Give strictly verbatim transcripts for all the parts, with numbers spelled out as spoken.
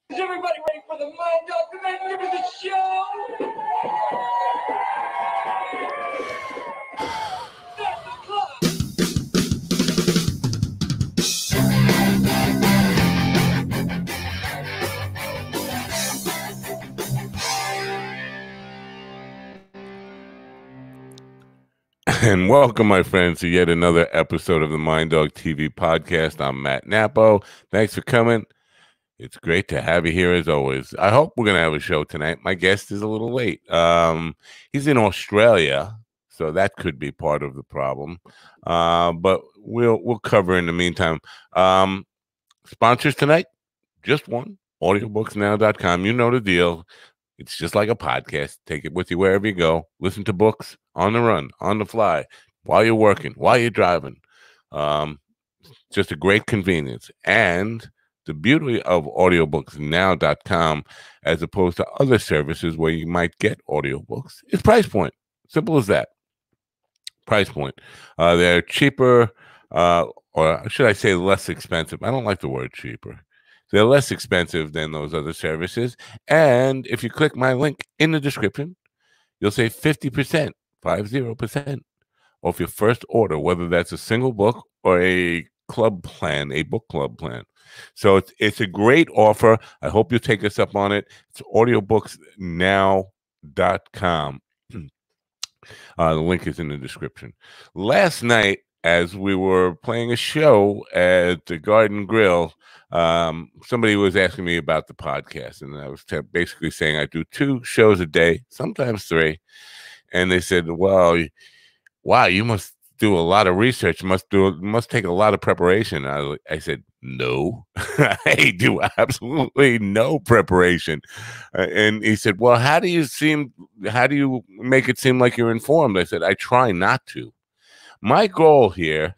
Is everybody ready for the Mind Dog Magnificent Show? Start the clock! And welcome, my friends, to yet another episode of the Mind Dog T V podcast. I'm Matt Napo. Thanks for coming. It's great to have you here as always. I hope we're going to have a show tonight. My guest is a little late. Um, he's in Australia, so that could be part of the problem. Uh, but we'll we'll cover in the meantime. Um, sponsors tonight, just one, audiobooks now dot com. You know the deal. It's just like a podcast. Take it with you wherever you go. Listen to books on the run, on the fly, while you're working, while you're driving. Um, just a great convenience. And the beauty of audiobooks now dot com, as opposed to other services where you might get audiobooks, is price point. Simple as that. Price point. Uh, they're cheaper, uh, or should I say less expensive? I don't like the word cheaper. They're less expensive than those other services. And if you click my link in the description, you'll save fifty percent, fifty percent off your first order, whether that's a single book or a club plan, a book club plan. So it's, it's a great offer. I hope you'll take us up on it. It's audiobooks now dot com. Uh, the link is in the description. Last night, as we were playing a show at the Garden Grill, um, somebody was asking me about the podcast, and I was t- basically saying I do two shows a day, sometimes three. And they said, "Well, wow, you must do a lot of research. Must do must take a lot of preparation." I, I said, "No, I do absolutely no preparation." Uh, and he said, "Well, how do you seem? How do you make it seem like you're informed?" I said, "I try not to. My goal here,"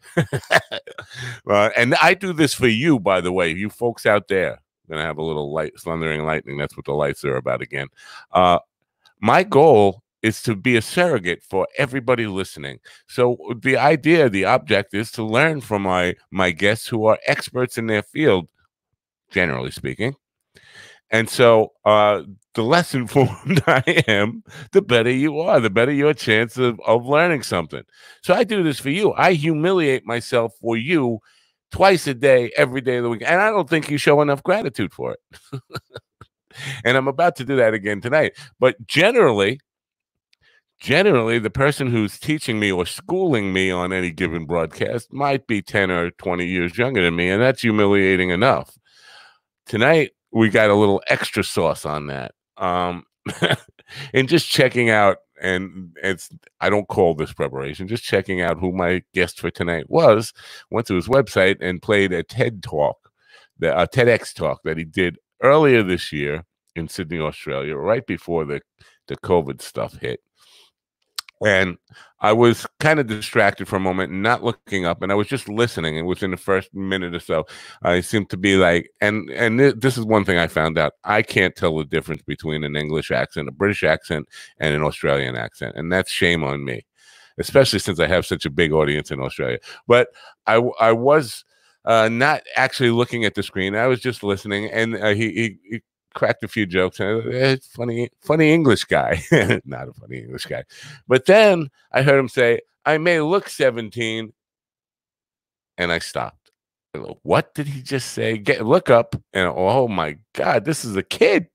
uh, and I do this for you, by the way, you folks out there. I'm gonna have a little light, thundering lightning. That's what the lights are about again. Uh, my goal is to be a surrogate for everybody listening. So the idea, the object, is to learn from my my guests who are experts in their field, generally speaking. And so uh, the less informed I am, the better you are, the better your chance of, of learning something. So I do this for you. I humiliate myself for you twice a day, every day of the week. And I don't think you show enough gratitude for it. And I'm about to do that again tonight. But generally, generally, the person who's teaching me or schooling me on any given broadcast might be ten or twenty years younger than me, and that's humiliating enough. Tonight, we got a little extra sauce on that. Um, and just checking out, and it's I don't call this preparation, just checking out who my guest for tonight was, went to his website and played a TED Talk, the a TEDx talk that he did earlier this year in Sydney, Australia, right before the, the COVID stuff hit. And I was kind of distracted for a moment, not looking up, and I was just listening. And within the first minute or so, I seemed to be like, and and th- this is one thing I found out. I can't tell the difference between an English accent, a British accent, and an Australian accent. And that's shame on me, especially since I have such a big audience in Australia. But I, I was uh, not actually looking at the screen. I was just listening, and uh, he, he, he cracked a few jokes, and it's funny, funny English guy, not a funny English guy. But then I heard him say, "I may look seventeen," and I stopped. What did he just say? Get look up, and oh my God, this is a kid.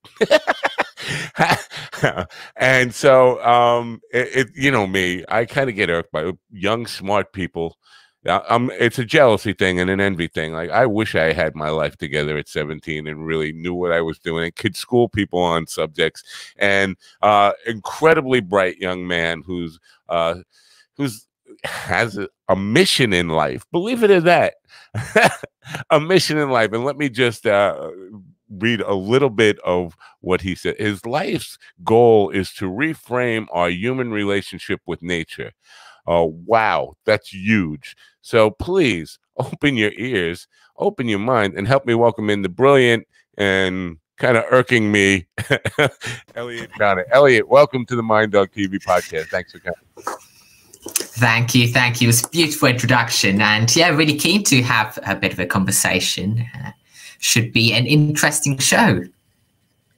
And so, um, it, it you know me, I kind of get irked by young, smart people. Um, it's a jealousy thing and an envy thing. Like, I wish I had my life together at seventeen and really knew what I was doing and could school people on subjects. And uh, incredibly bright young man who's uh, who's has a, a mission in life. Believe it or that, a mission in life. And let me just uh, read a little bit of what he said. His life's goal is to reframe our human relationship with nature. Oh, wow, that's huge. So please open your ears, open your mind, and help me welcome in the brilliant and kind of irking me, Elliot Brown. Elliot, welcome to the Mind Dog T V podcast. Thanks for coming. Thank you, thank you. It was a beautiful introduction, and yeah, really keen to have a bit of a conversation. Uh, should be an interesting show.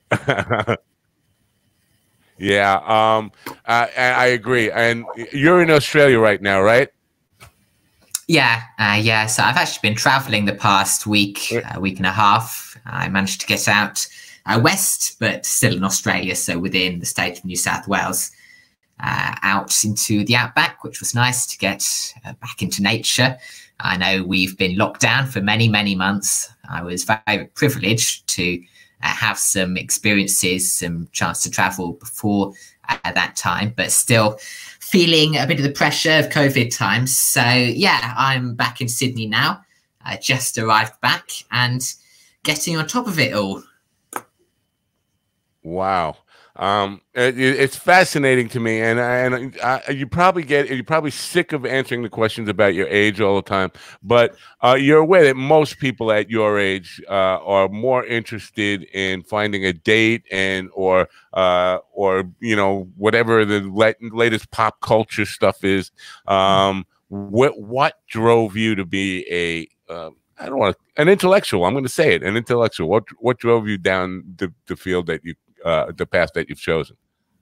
Yeah, um, I, I agree. And you're in Australia right now, right? Yeah, uh, yeah. So I've actually been traveling the past week, Right. a uh, week and a half. I managed to get out uh, west, but still in Australia, so within the state of New South Wales, uh, out into the outback, which was nice to get uh, back into nature. I know we've been locked down for many, many months. I was very privileged to uh, have some experiences, some chance to travel before at that time, but still feeling a bit of the pressure of COVID times. So yeah, I'm back in Sydney now. I just arrived back and getting on top of it all. Wow. Um, it, it's fascinating to me, and and I, you probably get you're probably sick of answering the questions about your age all the time. But uh, you're aware that most people at your age uh, are more interested in finding a date and or uh, or you know whatever the latest pop culture stuff is. Um, what what drove you to be a uh, I don't want to, an intellectual. I'm going to say it, an intellectual. What what drove you down the, the field that you uh, the path that you've chosen?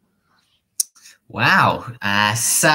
Wow. Uh, so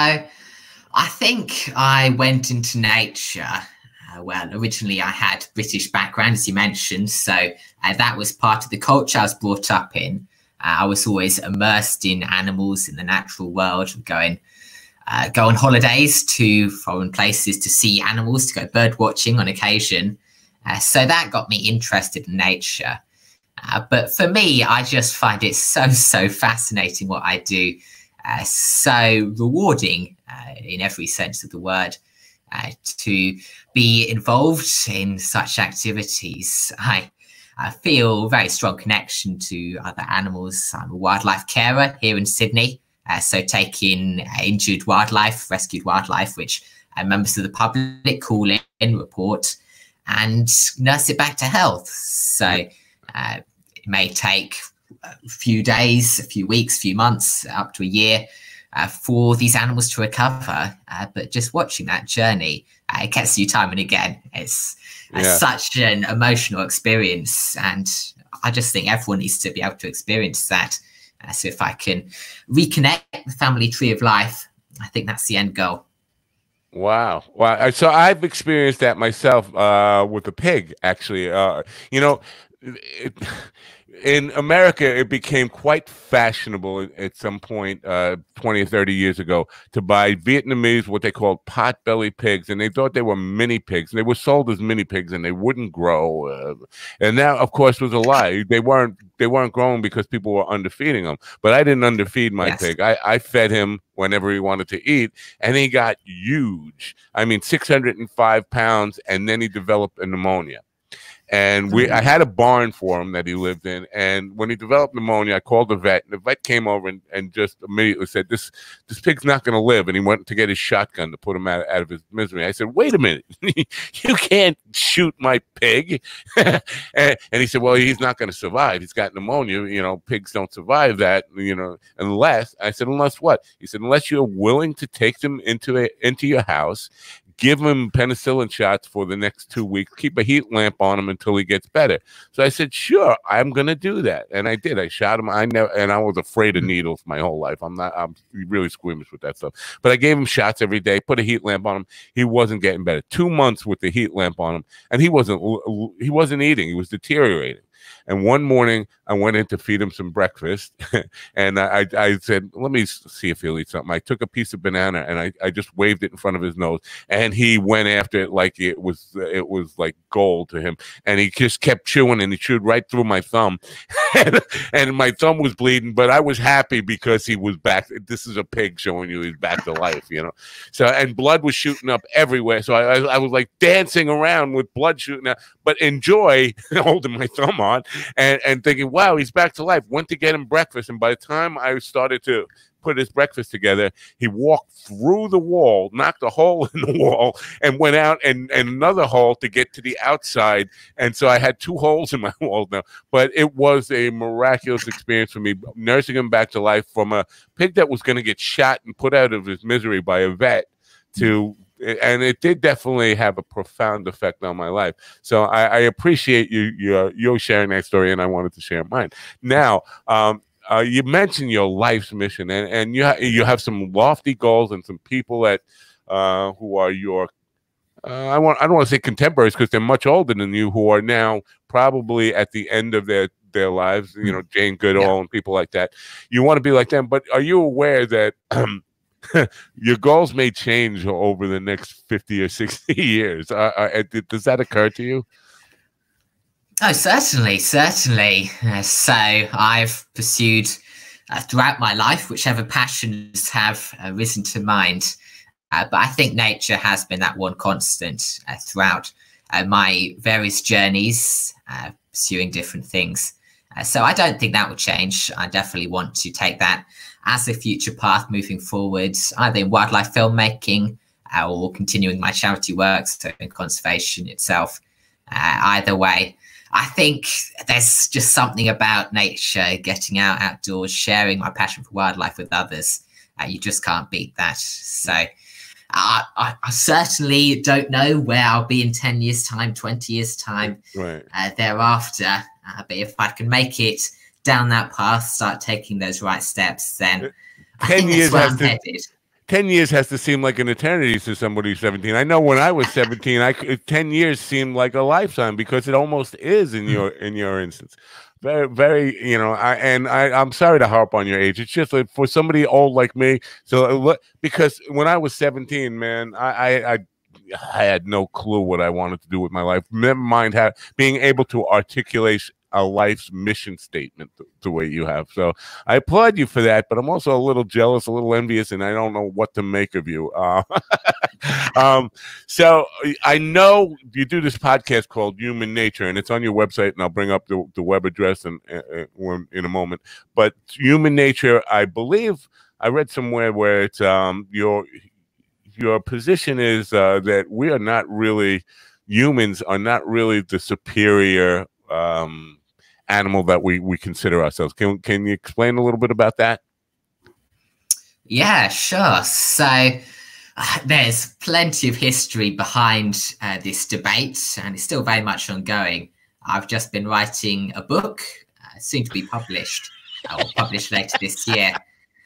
I think I went into nature. Uh, well, originally I had British background, as you mentioned, so uh, that was part of the culture I was brought up in. Uh, I was always immersed in animals in the natural world, going. Uh, go on holidays to foreign places to see animals, to go bird watching on occasion. Uh, so that got me interested in nature. Uh, but for me, I just find it so, so fascinating what I do. Uh, so rewarding uh, in every sense of the word uh, to be involved in such activities. I, I feel a very strong connection to other animals. I'm a wildlife carer here in Sydney. Uh, so taking uh, injured wildlife, rescued wildlife, which uh, members of the public call in, report, and nurse it back to health. So uh, it may take a few days, a few weeks, a few months, up to a year uh, for these animals to recover. Uh, but just watching that journey, uh, it gets you time and again. It's uh, yeah. such an emotional experience. And I just think everyone needs to be able to experience that. Uh, so if I can reconnect the family tree of life, I think that's the end goal. Wow. Wow. So I've experienced that myself uh, with a pig, actually. Uh, you know, it, in America, it became quite fashionable at some point uh, twenty or thirty years ago to buy Vietnamese, what they called pot-belly pigs, and they thought they were mini pigs. And they were sold as mini pigs, and they wouldn't grow. Uh, and that, of course, was a lie. They weren't they weren't growing because people were underfeeding them. But I didn't underfeed my yes. pig. I, I fed him whenever he wanted to eat, and he got huge. I mean, six hundred five pounds, and then he developed a pneumonia. And we, I had a barn for him that he lived in. And when he developed pneumonia, I called the vet. And the vet came over and, and just immediately said, this this pig's not going to live. And he went to get his shotgun to put him out, out of his misery. I said, wait a minute. You can't shoot my pig. and, and he said, well, he's not going to survive. He's got pneumonia. You know, pigs don't survive that, you know, unless, I said, unless what? He said, unless you're willing to take them into a, into your house, give him penicillin shots for the next two weeks, keep a heat lamp on him until he gets better. So I said, sure, I'm going to do that. And I did. I shot him. I never, and I was afraid of needles my whole life. I'm not, I'm really squeamish with that stuff. But I gave him shots every day, put a heat lamp on him. He wasn't getting better. Two months with the heat lamp on him, and he wasn't, he wasn't eating. He was deteriorating. And one morning, I went in to feed him some breakfast, and I, I said, let me see if he'll eat something. I took a piece of banana, and I, I just waved it in front of his nose, and he went after it like it was it was like gold to him. And he just kept chewing, and he chewed right through my thumb, and, and my thumb was bleeding, but I was happy because he was back. This is a pig showing you he's back to life, you know? So, and blood was shooting up everywhere. So I, I, I was like dancing around with blood shooting out, but enjoy holding my thumb on. And, and thinking, wow, he's back to life. Went to get him breakfast. And by the time I started to put his breakfast together, he walked through the wall, knocked a hole in the wall, and went out and, and another hole to get to the outside. And so I had two holes in my wall now. But it was a miraculous experience for me, nursing him back to life from a pig that was going to get shot and put out of his misery by a vet to and it did definitely have a profound effect on my life. So I, I appreciate you, you, you sharing that story, and I wanted to share mine. Now, um, uh, you mentioned your life's mission, and, and you, ha you have some lofty goals and some people that uh, who are your, uh, I, want, I don't want to say contemporaries because they're much older than you, who are now probably at the end of their, their lives, you know, Jane Goodall yeah. and people like that. You want to be like them, but are you aware that um, your goals may change over the next fifty or sixty years? Uh, uh, does that occur to you? Oh, certainly, certainly. Uh, so I've pursued uh, throughout my life whichever passions have uh, risen to mind. Uh, but I think nature has been that one constant uh, throughout uh, my various journeys, uh, pursuing different things. Uh, so I don't think that will change. I definitely want to take that as a future path moving forward, either in wildlife filmmaking uh, or continuing my charity work, so in conservation itself. Uh, either way, I think there's just something about nature, getting out outdoors, sharing my passion for wildlife with others. Uh, you just can't beat that. So I, I, I certainly don't know where I'll be in ten years time, twenty years time, right. uh, thereafter. Uh, but if I can make it down that path, start taking those right steps, then I think that's where I'm headed. ten years has to seem like an eternity to somebody who's seventeen. I know when I was seventeen, I ten years seemed like a lifetime, because it almost is in your in your instance. Very, very, you know, I and I, I'm sorry to harp on your age. It's just like for somebody old like me. So because when I was seventeen, man, I I, I I had no clue what I wanted to do with my life. Never mind have being able to articulate a life's mission statement the, the way you have. So I applaud you for that, but I'm also a little jealous, a little envious, and I don't know what to make of you. Uh, um, so I know you do this podcast called Human Nature, and it's on your website, and I'll bring up the, the web address in, in, in a moment. But Human Nature, I believe I read somewhere where it's um, your, your position is uh, that we are not really, humans are not really the superior um, animal that we we consider ourselves. Can can you explain a little bit about that? Yeah, sure. So uh, there's plenty of history behind uh, this debate, and it's still very much ongoing. I've just been writing a book, uh, soon to be published, uh, or published later this year,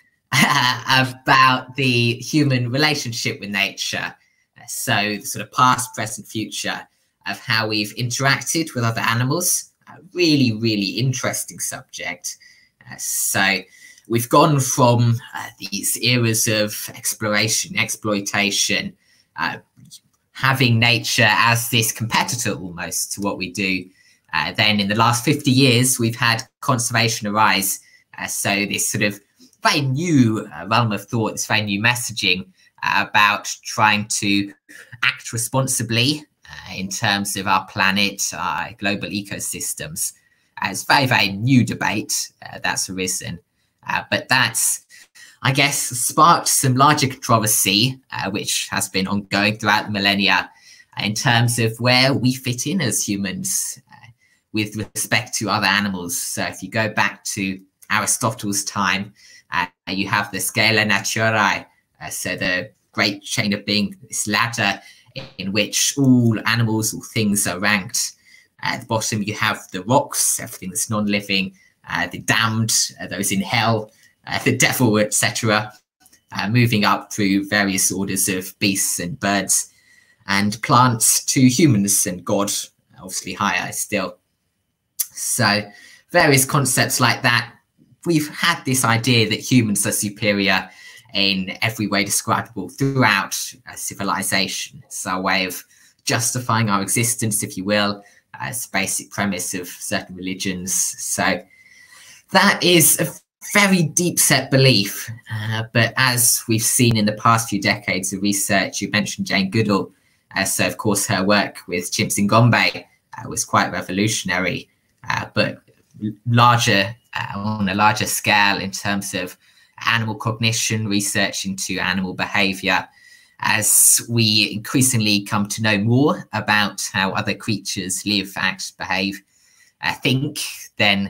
about the human relationship with nature. Uh, so the sort of past, present, future of how we've interacted with other animals. A really, really interesting subject. Uh, so we've gone from uh, these eras of exploration, exploitation, uh, having nature as this competitor almost to what we do. Uh, then in the last fifty years, we've had conservation arise. Uh, so this sort of very new uh, realm of thought, this very new messaging uh, about trying to act responsibly Uh, in terms of our planet, our global ecosystems. Uh, it's a very, very new debate uh, that's arisen. Uh, but that's, I guess, sparked some larger controversy, uh, which has been ongoing throughout the millennia uh, in terms of where we fit in as humans uh, with respect to other animals. So if you go back to Aristotle's time, uh, you have the Scala Naturae, uh, so the great chain of being, this ladder in which all animals, all things are ranked. At the bottom, you have the rocks, everything that's non-living, uh, the damned, uh, those in hell, uh, the devil, et cetera. Uh, moving up through various orders of beasts and birds and plants to humans and God, obviously higher still. So various concepts like that. We've had this idea that humans are superior in every way describable throughout uh, civilization. It's our way of justifying our existence, if you will, as a basic premise of certain religions. So that is a very deep set belief. Uh, but as we've seen in the past few decades of research, you mentioned Jane Goodall. Uh, so of course her work with chimps in Gombe uh, was quite revolutionary, uh, but larger uh, on a larger scale in terms of animal cognition, research into animal behavior. As we increasingly come to know more about how other creatures live, act, behave, uh, think, then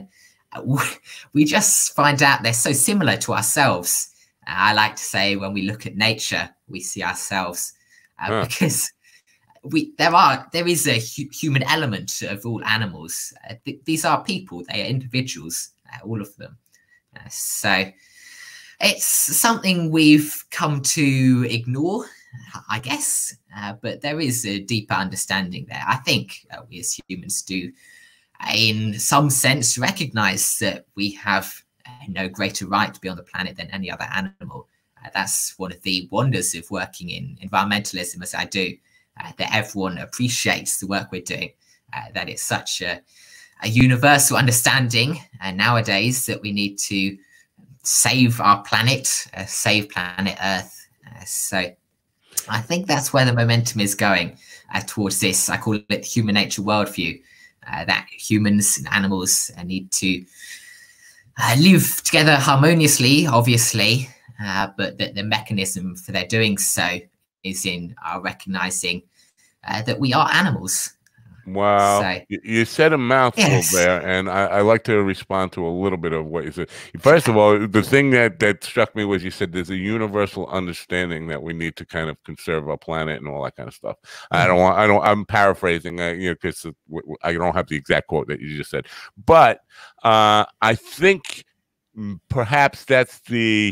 we just find out they're so similar to ourselves. Uh, I like to say when we look at nature, we see ourselves uh, Huh. because we there are there is a hu human element of all animals. Uh, th these are people; they are individuals, uh, all of them. Uh, so it's something we've come to ignore, I guess. Uh, but there is a deeper understanding there. I think uh, we as humans do, in some sense, recognize that we have uh, no greater right to be on the planet than any other animal. Uh, that's one of the wonders of working in environmentalism, as I do, uh, that everyone appreciates the work we're doing, uh, that it's such a, a universal understanding uh, nowadays that we need to save our planet, uh, save planet Earth. Uh, so I think that's where the momentum is going, uh, towards this. I call it the human nature worldview, uh, that humans and animals uh, need to uh, live together harmoniously, obviously, uh, but that the mechanism for their doing so is in our recognizing uh, that we are animals. Wow, So, you, you said a mouthful yes. there, and I, I like to respond to a little bit of what you said. First of all, the thing that that struck me was you said there's a universal understanding that we need to kind of conserve our planet and all that kind of stuff. I don't want, I don't, I'm paraphrasing, uh, you know, because I don't have the exact quote that you just said, but uh, I think perhaps that's the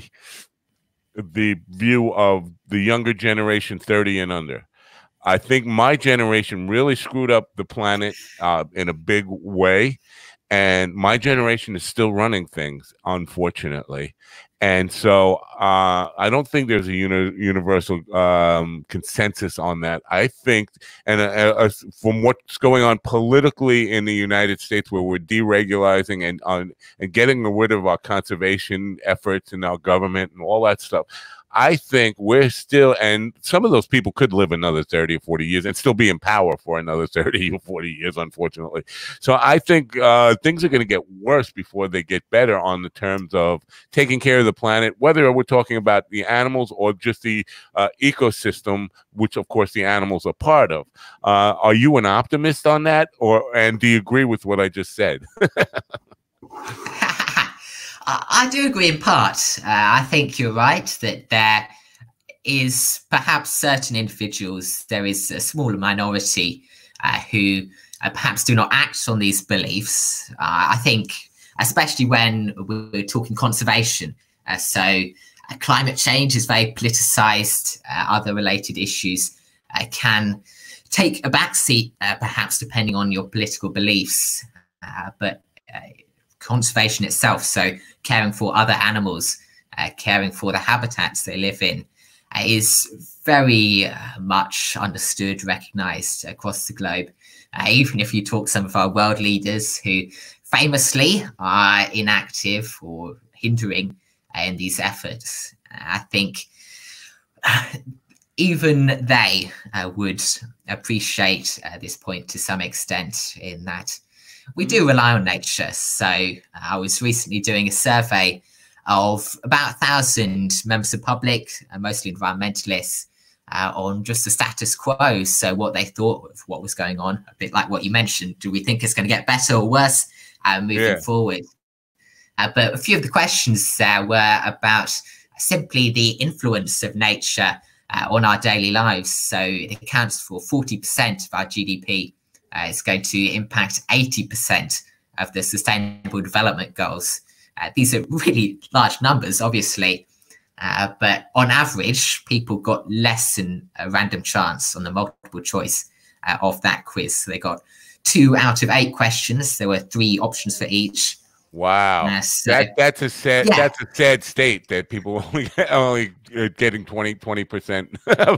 the view of the younger generation, thirty and under. I think my generation really screwed up the planet uh, in a big way. And my generation is still running things, unfortunately. And so uh, I don't think there's a uni universal um, consensus on that. I think, and uh, uh, from what's going on politically in the United States, where we're deregulating and, uh, and getting rid of our conservation efforts in our government and all that stuff, I think we're still, and some of those people could live another thirty or forty years and still be in power for another thirty or forty years, unfortunately. So I think uh, things are going to get worse before they get better on the terms of taking care of the planet, whether we're talking about the animals or just the uh, ecosystem, which of course the animals are part of. Uh, are you an optimist on that, or and do you agree with what I just said? I do agree in part. Uh, I think you're right that there is perhaps certain individuals, there is a smaller minority uh, who uh, perhaps do not act on these beliefs. Uh, I think, especially when we're talking conservation, uh, so uh, climate change is very politicized, uh, other related issues uh, can take a backseat, uh, perhaps depending on your political beliefs, uh, but uh, conservation itself, so caring for other animals, uh, caring for the habitats they live in, uh, is very uh, much understood, recognized across the globe. Uh, even if you talk some of our world leaders who famously are inactive or hindering uh, in these efforts, uh, I think uh, even they uh, would appreciate uh, this point to some extent, in that we do rely on nature. So uh, I was recently doing a survey of about a thousand members of the public, uh, mostly environmentalists, uh, on just the status quo. So what they thought of what was going on, a bit like what you mentioned. Do we think it's going to get better or worse uh, moving Yeah. forward? Uh, but a few of the questions there were about simply the influence of nature uh, on our daily lives. So it accounts for forty percent of our G D P. Uh, it's going to impact eighty percent of the Sustainable Development Goals. Uh, these are really large numbers, obviously, uh, but on average, people got less than a random chance on the multiple choice uh, of that quiz. So they got two out of eight questions. There were three options for each. Wow, Uh, so, that that's a sad yeah. that's a sad state that people only only uh, getting twenty percent.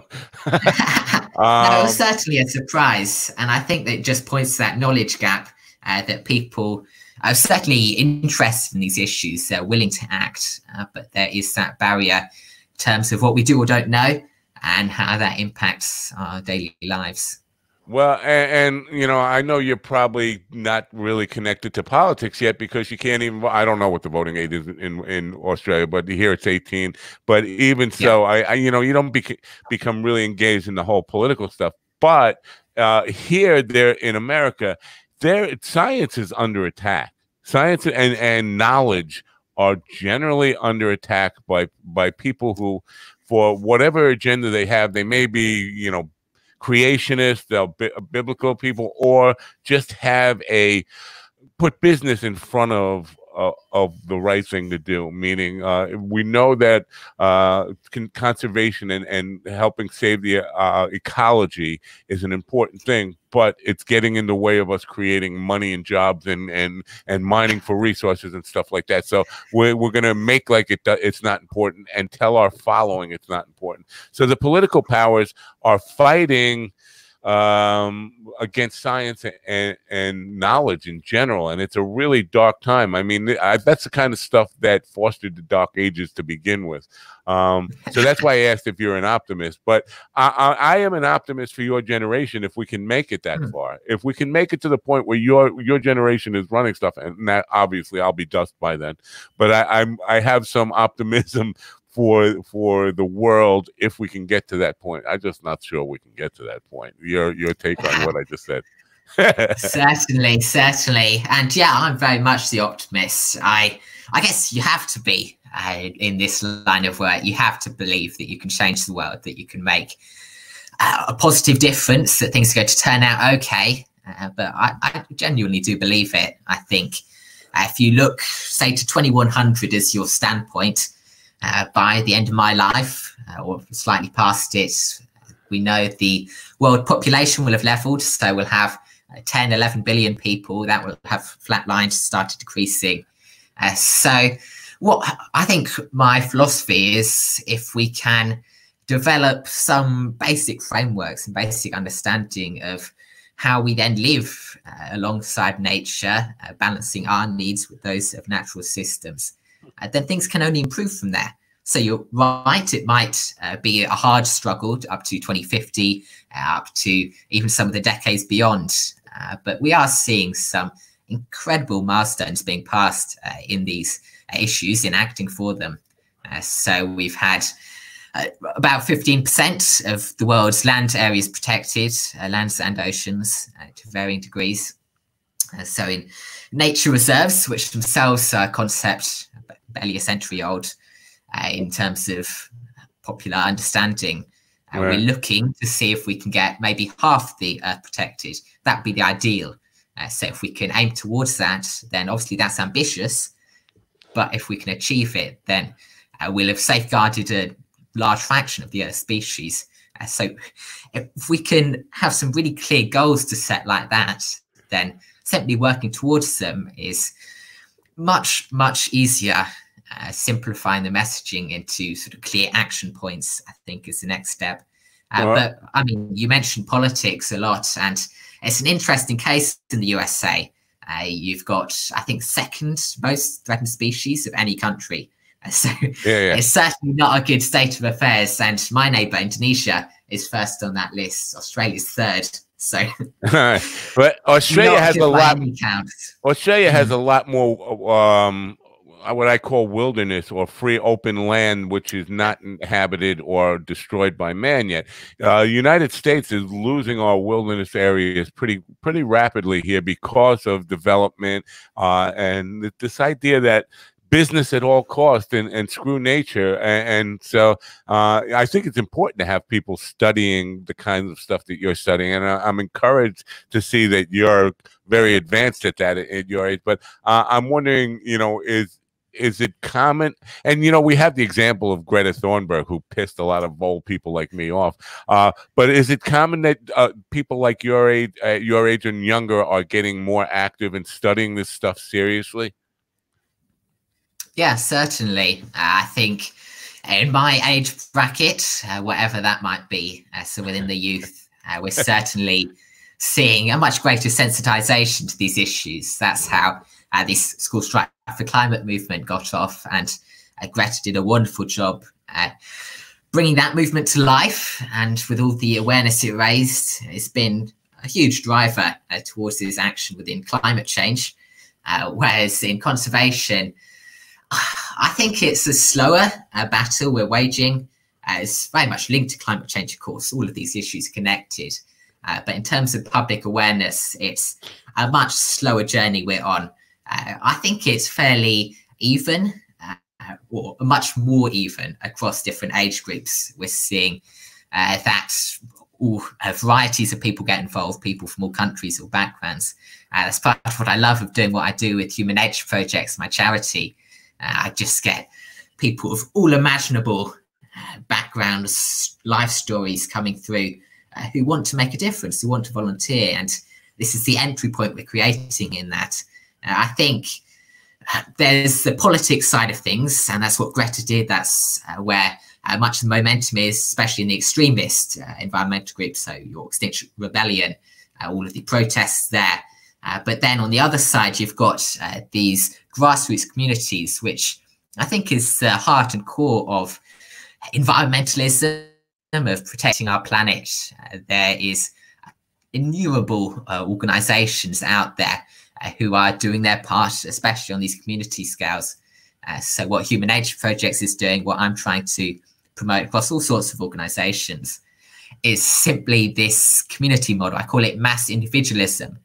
No, it Um, was certainly a surprise, and I think that it just points to that knowledge gap, uh, that people are certainly interested in these issues. They're willing to act, uh, but there is that barrier in terms of what we do or don't know and how that impacts our daily lives. Well, and, and you know, I know you're probably not really connected to politics yet because you can't even. I don't know what the voting age is in in Australia, but here it's eighteen. But even so, I, I you know, you don't bec become really engaged in the whole political stuff. But uh, here, there in America, there science is under attack. Science and and knowledge are generally under attack by by people who, for whatever agenda they have. They may be, you know, creationists, they'll be biblical people, or just have a put business in front of uh, of the right thing to do. Meaning, uh, we know that uh, con conservation and and helping save the uh, ecology is an important thing, but it's getting in the way of us creating money and jobs and and and mining for resources and stuff like that. So we're we're gonna make like it it's not important and tell our following it's not important. So the political powers are fighting um against science and and knowledge in general, and it's a really dark time. I mean, I, that's the kind of stuff that fostered the dark ages to begin with. Um so that's why I asked if you're an optimist. But I, I, I am an optimist for your generation if we can make it that far, if we can make it to the point where your your generation is running stuff, and that obviously I'll be dust by then, but I, I'm I have some optimism for for the world if we can get to that point. I'm just not sure we can get to that point. Your your take on what I just said? Certainly, certainly, and yeah, I'm very much the optimist. I I guess you have to be uh, in this line of work. You have to believe that you can change the world, that you can make uh, a positive difference, that things are going to turn out okay. Uh, but I, I genuinely do believe it. I think uh, if you look, say, to twenty-one hundred as your standpoint, Uh, by the end of my life, uh, or slightly past it, we know the world population will have leveled. So we'll have uh, ten, eleven billion people that will have flatlined, started decreasing. Uh, so what I think my philosophy is, if we can develop some basic frameworks and basic understanding of how we then live uh, alongside nature, uh, balancing our needs with those of natural systems, Uh, then things can only improve from there. So you're right, it might uh, be a hard struggle up to twenty fifty, uh, up to even some of the decades beyond. Uh, but we are seeing some incredible milestones being passed uh, in these uh, issues, in acting for them. Uh, so we've had uh, about fifteen percent of the world's land areas protected, uh, lands and oceans, uh, to varying degrees. Uh, so in nature reserves, which themselves are a concept barely a century old uh, in terms of popular understanding, uh, right. We're looking to see if we can get maybe half the earth protected. That would be the ideal. Uh, so if we can aim towards that, then obviously that's ambitious. But if we can achieve it, then uh, we'll have safeguarded a large fraction of the earth species. Uh, so if we can have some really clear goals to set like that, then simply working towards them is much, much easier. Uh, simplifying the messaging into sort of clear action points, I think, is the next step. Uh, right. But I mean, you mentioned politics a lot, and it's an interesting case in the U S A. Uh, you've got, I think, second most threatened species of any country. Uh, so yeah, yeah. It's certainly not a good state of affairs. And my neighbour, Indonesia, is first on that list. Australia's third. So, but Australia has a lot. Australia has mm. a lot more. Um, what I call wilderness or free open land, which is not inhabited or destroyed by man yet. Uh, United States is losing our wilderness areas pretty pretty rapidly here because of development uh, and this idea that business at all costs and, and screw nature. And, and so uh, I think it's important to have people studying the kinds of stuff that you're studying. And I, I'm encouraged to see that you're very advanced at that at, at your age. But uh, I'm wondering, you know, is Is it common? And, you know, we have the example of Greta Thunberg, who pissed a lot of old people like me off. Uh, but is it common that uh, people like your age, uh, your age and younger are getting more active and studying this stuff seriously? Yeah, certainly. Uh, I think in my age bracket, uh, whatever that might be, uh, so within the youth, uh, we're certainly seeing a much greater sensitization to these issues. That's how uh, this School Strike for Climate movement got off, and uh, Greta did a wonderful job at bringing that movement to life. And with all the awareness it raised, it's been a huge driver uh, towards this action within climate change. Uh, whereas in conservation, I think it's a slower uh, battle we're waging. Uh, it's very much linked to climate change, of course. All of these issues are connected. Uh, but in terms of public awareness, it's a much slower journey we're on. Uh, I think it's fairly even. Uh, uh, or much more even across different age groups. We're seeing uh, that all uh, varieties of people get involved, people from all countries or backgrounds. Uh, that's part of what I love of doing what I do with Human Nature Projects, my charity. Uh, I just get people of all imaginable uh, backgrounds, life stories coming through uh, who want to make a difference, who want to volunteer. And this is the entry point we're creating in that. Uh, I think uh, there's the politics side of things, and that's what Greta did. That's uh, where uh, much of the momentum is, especially in the extremist uh, environmental groups, so your Extinction Rebellion, uh, all of the protests there. Uh, but then on the other side, you've got uh, these grassroots communities, which I think is the heart and core of environmentalism, of protecting our planet. Uh, there is innumerable uh, organizations out there uh, who are doing their part, especially on these community scales. Uh, so what Human Nature Projects is doing, what I'm trying to promote across all sorts of organizations, is simply this community model. I call it mass individualism.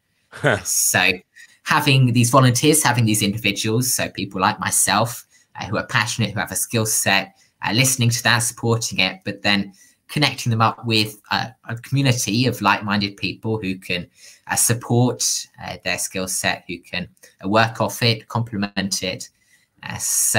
So having these volunteers, having these individuals, so people like myself uh, who are passionate, who have a skill set, uh, listening to that, supporting it, but then connecting them up with uh, a community of like-minded people who can uh, support uh, their skill set, who can uh, work off it, complement it. Uh, so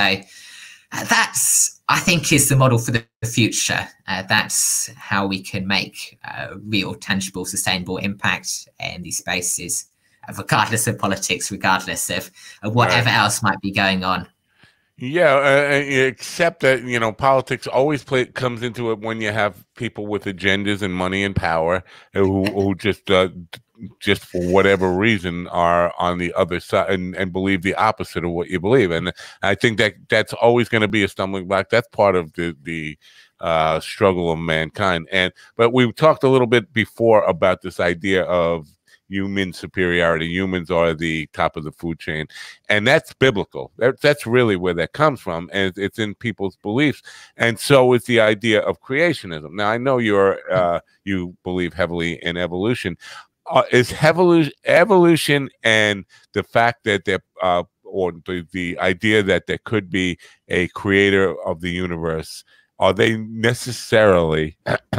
uh, that's, I think, is the model for the future. Uh, that's how we can make uh, real, tangible, sustainable impact in these spaces, uh, regardless of politics, regardless of, of whatever right. else might be going on. Yeah, uh, except that, you know, politics always play, comes into it when you have people with agendas and money and power who, who just uh, just for whatever reason are on the other side and, and believe the opposite of what you believe. And I think that that's always going to be a stumbling block. That's part of the the uh, struggle of mankind. And but we talked a little bit before about this idea of human superiority. Humans are the top of the food chain, and that's biblical. That, that's really where that comes from, and it's in people's beliefs. And so is the idea of creationism. Now, I know you're uh, you believe heavily in evolution. Uh, is evolution, evolution, and the fact that there, uh, or the the idea that there could be a creator of the universe, are they necessarily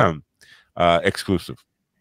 uh, exclusive?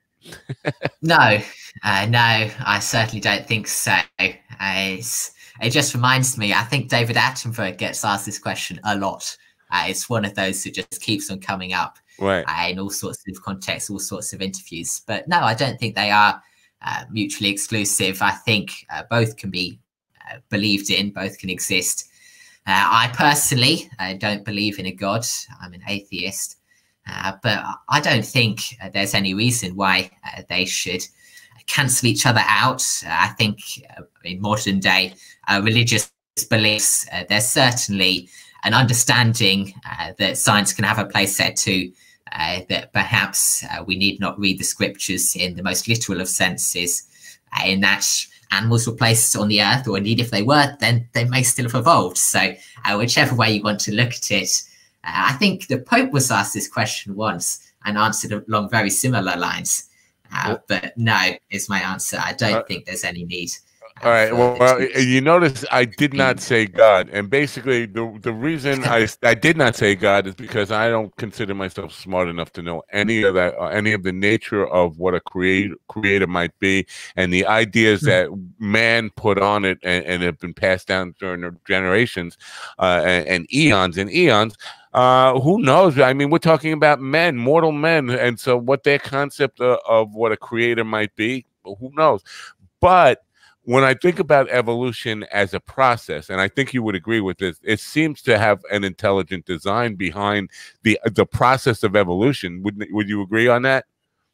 No, uh, no, I certainly don't think so. Uh, it's, it just reminds me, I think David Attenborough gets asked this question a lot. Uh, it's one of those that just keeps on coming up right. uh, in all sorts of contexts, all sorts of interviews. But no, I don't think they are uh, mutually exclusive. I think uh, both can be uh, believed in, both can exist. Uh, I personally uh, don't believe in a God. I'm an atheist. Uh, but I don't think uh, there's any reason why uh, they should cancel each other out. Uh, I think uh, in modern day uh, religious beliefs, uh, there's certainly an understanding uh, that science can have a place there too, uh, that perhaps uh, we need not read the scriptures in the most literal of senses, uh, in that animals were placed on the earth, or indeed if they were, then they may still have evolved. So uh, whichever way you want to look at it, Uh, I think the Pope was asked this question once and answered along very similar lines. Uh, but no, is my answer. I don't uh, think there's any need. Uh, all right. Well, well you notice I did not say God. And basically, the, the reason I, I did not say God is because I don't consider myself smart enough to know any of that, uh, any of the nature of what a create, creator might be, and the ideas mm-hmm. that man put on it and, and have been passed down during the generations uh, and, and eons and eons. Uh, who knows? I mean, we're talking about men, mortal men. And so what their concept of, of what a creator might be, who knows? But when I think about evolution as a process, and I think you would agree with this, it seems to have an intelligent design behind the the process of evolution. Would, would you agree on that?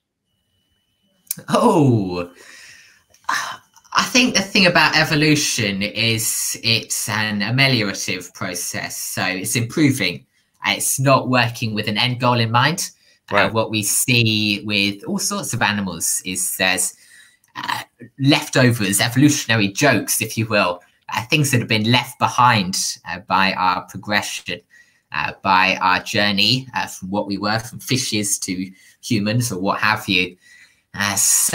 Oh, I think the thing about evolution is it's an ameliorative process. So it's improving. It's not working with an end goal in mind. Right. Uh, what we see with all sorts of animals is there's uh, leftovers, evolutionary jokes, if you will, uh, things that have been left behind uh, by our progression, uh, by our journey uh, from what we were, from fishes to humans or what have you. Uh, so,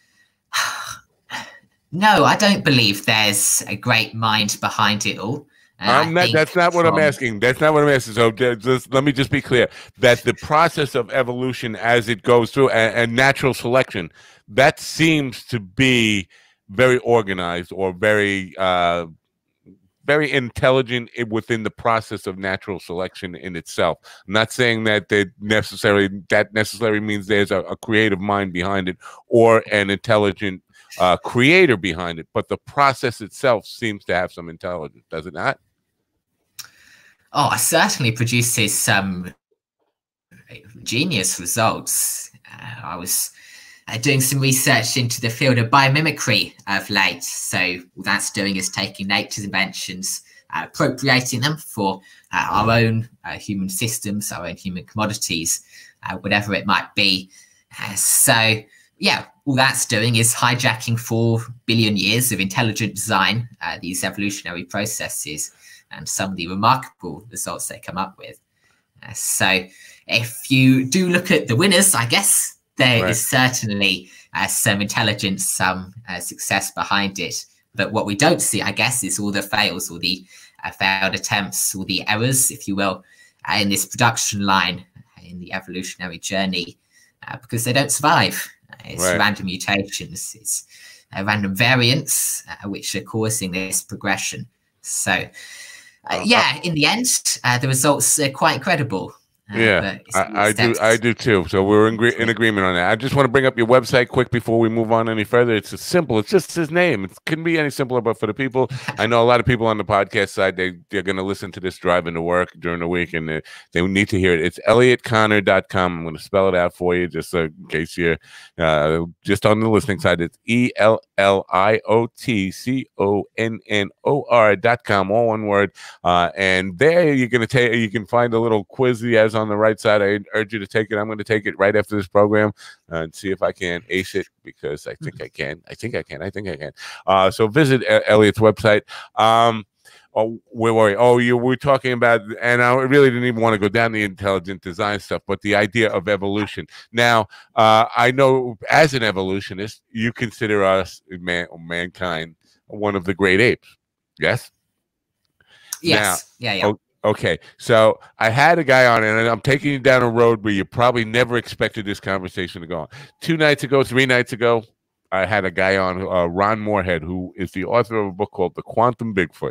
no, I don't believe there's a great mind behind it all. And I'm I not. think That's not what I'm from- asking. That's not what I'm asking. So ju- just let me just be clear that the process of evolution, as it goes through, and, and natural selection, that seems to be very organized or very, uh, very intelligent i- within the process of natural selection in itself. I'm not saying that they necessarily that necessarily means there's a, a creative mind behind it or an intelligent uh, creator behind it, but the process itself seems to have some intelligence, does it not? Oh, it certainly produces some genius results. Uh, I was uh, doing some research into the field of biomimicry of late. So all that's doing is taking nature's inventions, uh, appropriating them for uh, our own uh, human systems, our own human commodities, uh, whatever it might be. Uh, so yeah, all that's doing is hijacking four billion years of intelligent design, uh, these evolutionary processes, and some of the remarkable results they come up with. Uh, so if you do look at the winners, I guess there Right. is certainly uh, some intelligence, some uh, success behind it. But what we don't see, I guess, is all the fails, all the uh, failed attempts, all the errors, if you will, uh, in this production line, in the evolutionary journey, uh, because they don't survive. Uh, it's Right. random mutations, it's uh, random variants, uh, which are causing this progression. So, uh, Uh, yeah, in the end, uh, the results are quite credible. Uh, Yeah, but it's all I, I do. steps I do too. So we're in, gre- in agreement on that. I just want to bring up your website quick before we move on any further. It's as simple. It's just his name. It couldn't be any simpler. But for the people, I know a lot of people on the podcast side, they they're going to listen to this driving to work during the week, and they, they need to hear it. It's elliot connor dot com. I'm going to spell it out for you, just so in case you're uh, just on the listening side. It's E L L I O T C O N N O R dot com, all one word. Uh, and there you're going to take. You can find a little quiz he has on the right side. I urge you to take it. I'm going to take it right after this program uh, and see if I can ace it, because I think I can. I think I can. I think I can. Uh, so visit uh, Elliot's website. Um, oh, where were we? Oh, you were talking about, and I really didn't even want to go down the intelligent design stuff, but the idea of evolution. Now, uh, I know as an evolutionist, you consider us, man, mankind, one of the great apes. Yes? Yes. Now, yeah, yeah. okay, so I had a guy on, and I'm taking you down a road where you probably never expected this conversation to go on. Two nights ago, three nights ago, I had a guy on, uh, Ron Moorhead, who is the author of a book called The Quantum Bigfoot.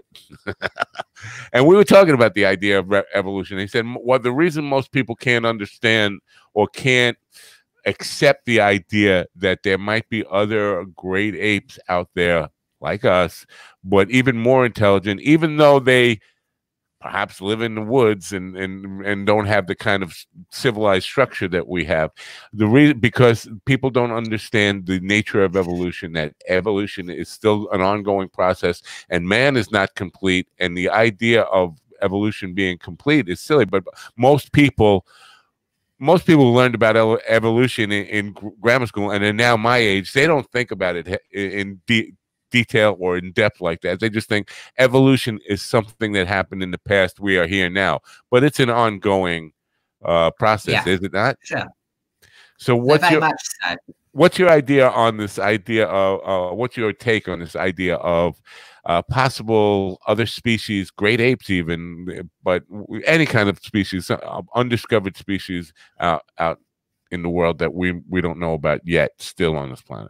And we were talking about the idea of re- evolution. He said, well, the reason most people can't understand or can't accept the idea that there might be other great apes out there like us, but even more intelligent, even though they perhaps live in the woods and and and don't have the kind of civilized structure that we have. The reason, because people don't understand the nature of evolution, that evolution is still an ongoing process, and man is not complete. And the idea of evolution being complete is silly. But most people, most people who learned about ele- evolution in, in grammar school and are now my age, they don't think about it in, in de- detail or in depth like that. They just think evolution is something that happened in the past. We are here now, but it's an ongoing uh, process, Yeah. is it not? Sure. So No, what's very your much so. what's your idea on this idea of uh, what's your take on this idea of uh, possible other species, great apes even, but any kind of species, uh, undiscovered species out out in the world that we we don't know about yet, still on this planet?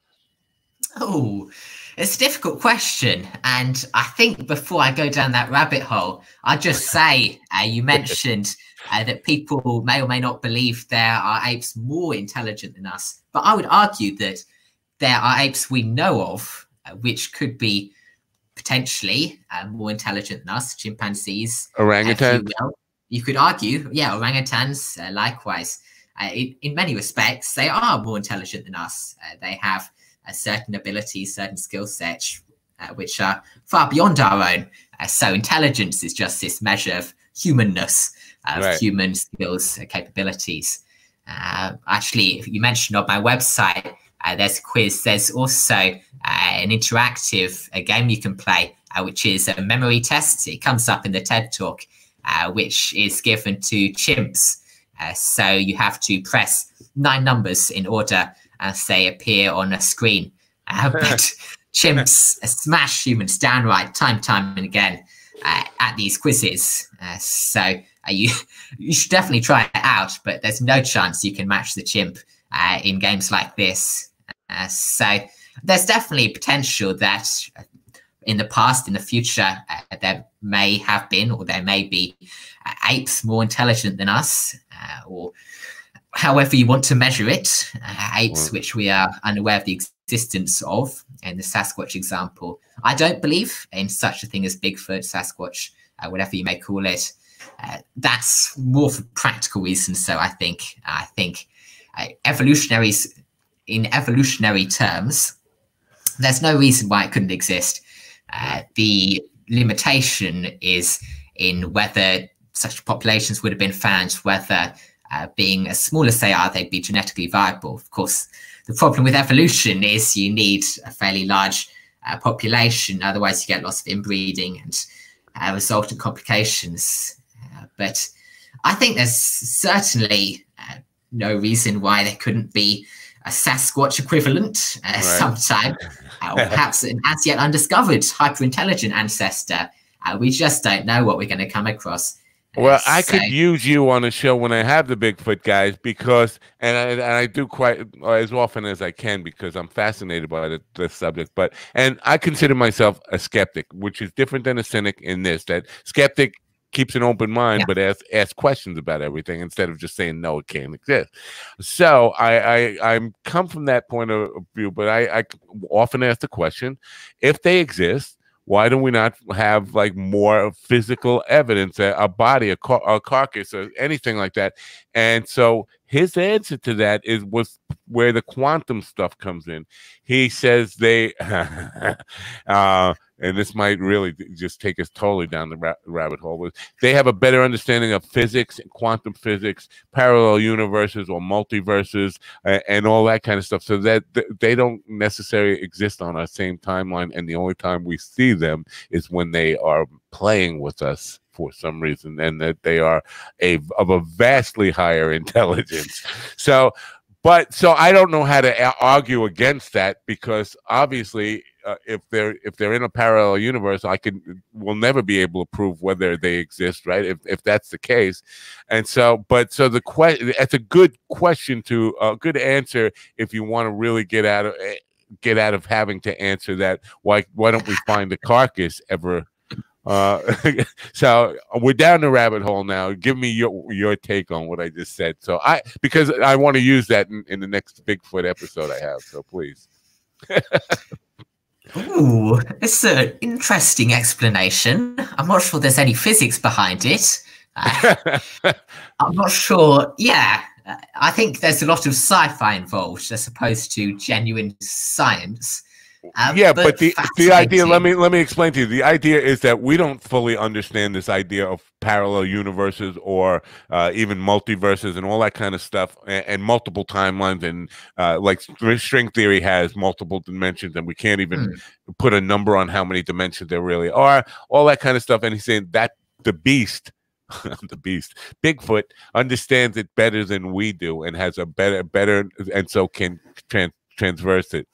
Oh, it's a difficult question. And I think before I go down that rabbit hole, I'll just say uh, you mentioned uh, that people may or may not believe there are apes more intelligent than us. But I would argue that there are apes we know of, uh, which could be potentially uh, more intelligent than us, chimpanzees, Orangutan. if you will. You could argue, yeah, orangutans, uh, likewise. Uh, in, in many respects, they are more intelligent than us. Uh, they have Uh, certain abilities, certain skill sets, uh, which are far beyond our own. Uh, so intelligence is just this measure of humanness, uh, of Right. human skills, uh, capabilities. Uh, actually, you mentioned on my website, uh, there's a quiz. There's also uh, an interactive uh, game you can play, uh, which is a memory test. It comes up in the TED Talk, uh, which is given to chimps. Uh, so you have to press nine numbers in order as they appear on a screen. Uh, but chimps smash humans downright time, time and again. uh, at these quizzes. Uh, so uh, you you should definitely try it out, but there's no chance you can match the chimp uh, in games like this. Uh, so there's definitely potential that in the past, in the future, uh, there may have been or there may be uh, apes more intelligent than us, uh, or however you want to measure it, uh, apes mm. which we are unaware of the existence of. In the Sasquatch example, I don't believe in such a thing as Bigfoot, Sasquatch, uh, whatever you may call it. Uh, that's more for practical reasons. So I think, I think uh, evolutionaries, in evolutionary terms, there's no reason why it couldn't exist. Uh, the limitation is in whether such populations would have been found, whether uh, being as small as they are, they'd be genetically viable. Of course, the problem with evolution is you need a fairly large uh, population, otherwise you get lots of inbreeding and uh, resultant complications. Uh, but I think there's certainly uh, no reason why there couldn't be a Sasquatch equivalent uh, right. sometime, uh, or perhaps an as yet undiscovered hyper-intelligent ancestor. Uh, we just don't know what we're going to come across. Uh, well, I so. could use you on a show when I have the Bigfoot guys because, and I, and I do quite as often as I can because I'm fascinated by the, the subject. But and I consider myself a skeptic, which is different than a cynic in this. That skeptic keeps an open mind, yeah. but asks ask questions about everything instead of just saying no, it can't exist. So I I I'm come from that point of view, but I, I often ask the question: if they exist, why do we not have like more physical evidence, a, a body, a, car a carcass, or anything like that? And so his answer to that is was where the quantum stuff comes in. He says they. uh, and this might really just take us totally down the ra rabbit hole, but they have a better understanding of physics, quantum physics, parallel universes or multiverses, uh, and all that kind of stuff, so that th they don't necessarily exist on our same timeline, and the only time we see them is when they are playing with us for some reason, and that they are a of a vastly higher intelligence. So, but so I don't know how to argue against that, because obviously, uh, if they're if they're in a parallel universe, I can will never be able to prove whether they exist, right? If if that's the case, and so, but so the question, that's a good question to a uh, good answer if you want to really get out of get out of having to answer that. Why why don't we find the carcass ever? Uh, so we're down the rabbit hole now. Give me your your take on what I just said. So I because I want to use that in, in the next Bigfoot episode I have. So please. Ooh, it's an interesting explanation. I'm not sure there's any physics behind it. Uh, I'm not sure. Yeah, I think there's a lot of sci-fi involved as opposed to genuine science. Um, yeah, but, but the the idea, let me let me explain to you. The idea is that we don't fully understand this idea of parallel universes or uh, even multiverses and all that kind of stuff, and, and multiple timelines, and uh, like string theory has multiple dimensions, and we can't even hmm. put a number on how many dimensions there really are. All that kind of stuff, and he's saying that the beast. the beast Bigfoot understands it better than we do, and has a better better and so can trans transverse it.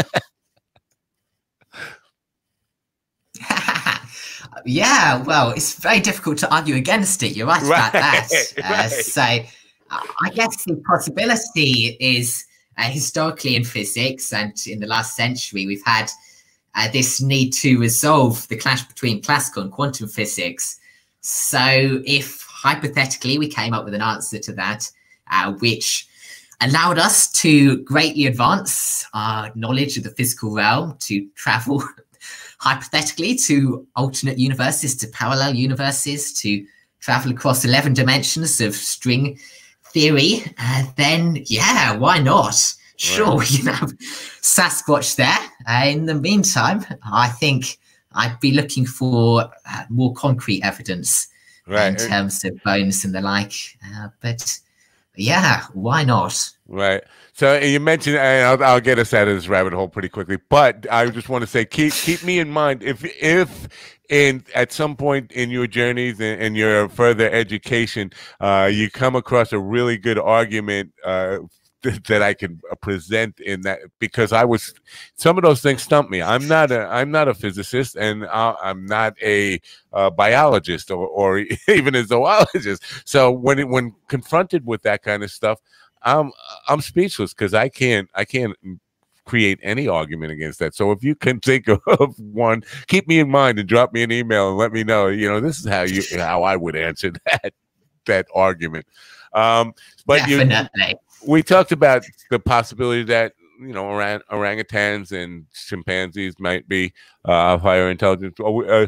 Yeah, well, it's very difficult to argue against it. You're right, right about that. Uh, right. So uh, I guess the possibility is uh, historically in physics and in the last century, we've had uh, this need to resolve the clash between classical and quantum physics. So if hypothetically we came up with an answer to that, uh, which allowed us to greatly advance our knowledge of the physical realm, to travel hypothetically to alternate universes, to parallel universes, to travel across eleven dimensions of string theory, uh, then yeah, why not? Sure, right. We can have Sasquatch there. Uh, in the meantime, I think I'd be looking for uh, more concrete evidence right. in terms of bones and the like. Uh, but yeah, why not? Right. So you mentioned, and I'll, I'll get us out of this rabbit hole pretty quickly, but I just want to say, keep keep me in mind if if in at some point in your journeys and, and your further education, uh, you come across a really good argument uh, th- that I can uh, present in that, because I was, some of those things stump me. I'm not a I'm not a physicist, and uh, I'm not a uh, biologist or, or even a zoologist. So when it, when confronted with that kind of stuff, I'm I'm speechless, because I can't I can't create any argument against that. So if you can think of, of one, keep me in mind and drop me an email and let me know, you know, this is how you how I would answer that that argument. Um, but Definitely. you, we talked about the possibility that, you know, orang orangutans and chimpanzees might be uh, higher intelligence. Uh,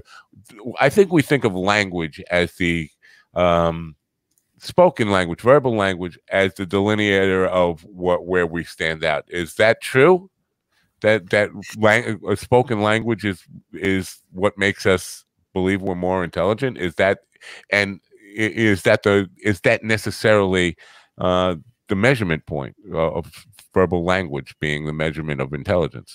I think we think of language as the um, spoken language, verbal language, as the delineator of what where we stand out. Is that true? That that lang uh, spoken language is is what makes us believe we're more intelligent? Is that and is that the is that necessarily uh, the measurement point of verbal language being the measurement of intelligence?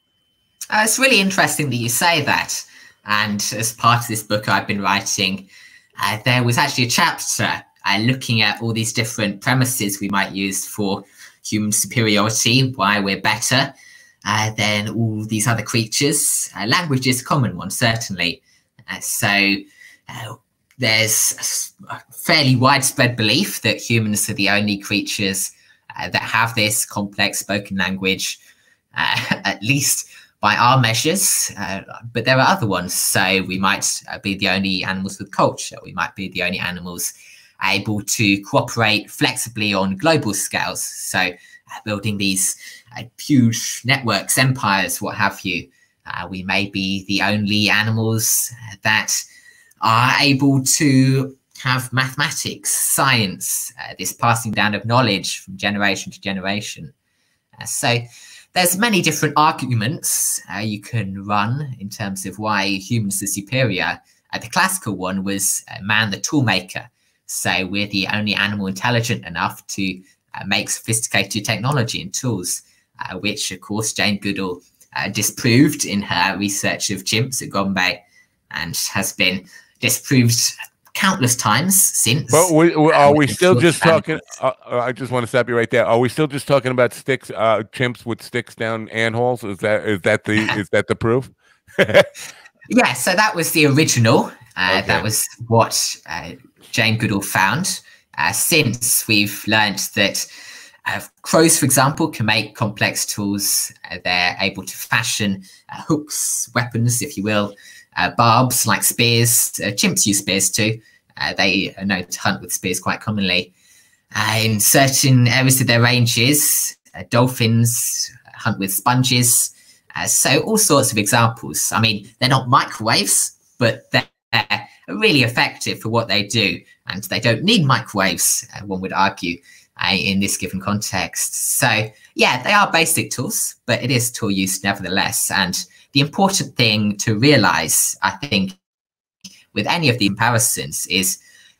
Uh, it's really interesting that you say that. And as part of this book I've been writing, uh, there was actually a chapter uh, looking at all these different premises we might use for human superiority, why we're better uh, than all these other creatures. Uh, language is a common one, certainly. Uh, so uh, there's a fairly widespread belief that humans are the only creatures uh, that have this complex spoken language, uh, at least by our measures, uh, but there are other ones. So we might uh, be the only animals with culture. We might be the only animals able to cooperate flexibly on global scales. So uh, building these uh, huge networks, empires, what have you. Uh, we may be the only animals that are able to have mathematics, science, uh, this passing down of knowledge from generation to generation. Uh, so there's many different arguments uh, you can run in terms of why humans are superior. Uh, the classical one was uh, man the toolmaker. So we're the only animal intelligent enough to uh, make sophisticated technology and tools, uh, which of course Jane Goodall uh, disproved in her research of chimps at Gombe, and has been disproved countless times since. But we, we, are we still just talking? Uh, I just want to stop you right there. Are we still just talking about sticks, uh, chimps with sticks down antholes? Is that is that the is that the proof? Yeah. So that was the original. Uh, okay. That was what uh, Jane Goodall found. Uh, since we've learned that uh, crows, for example, can make complex tools. Uh, they're able to fashion uh, hooks, weapons, if you will. Uh, barbs like spears. Uh, chimps use spears too. Uh, they are known to hunt with spears quite commonly. Uh, in certain areas of their ranges, uh, dolphins hunt with sponges. Uh, so all sorts of examples. I mean, they're not microwaves, but they're really effective for what they do. And they don't need microwaves, uh, one would argue, uh, in this given context. So yeah, they are basic tools, but it is tool use nevertheless. And the important thing to realize, I think, with any of the comparisons is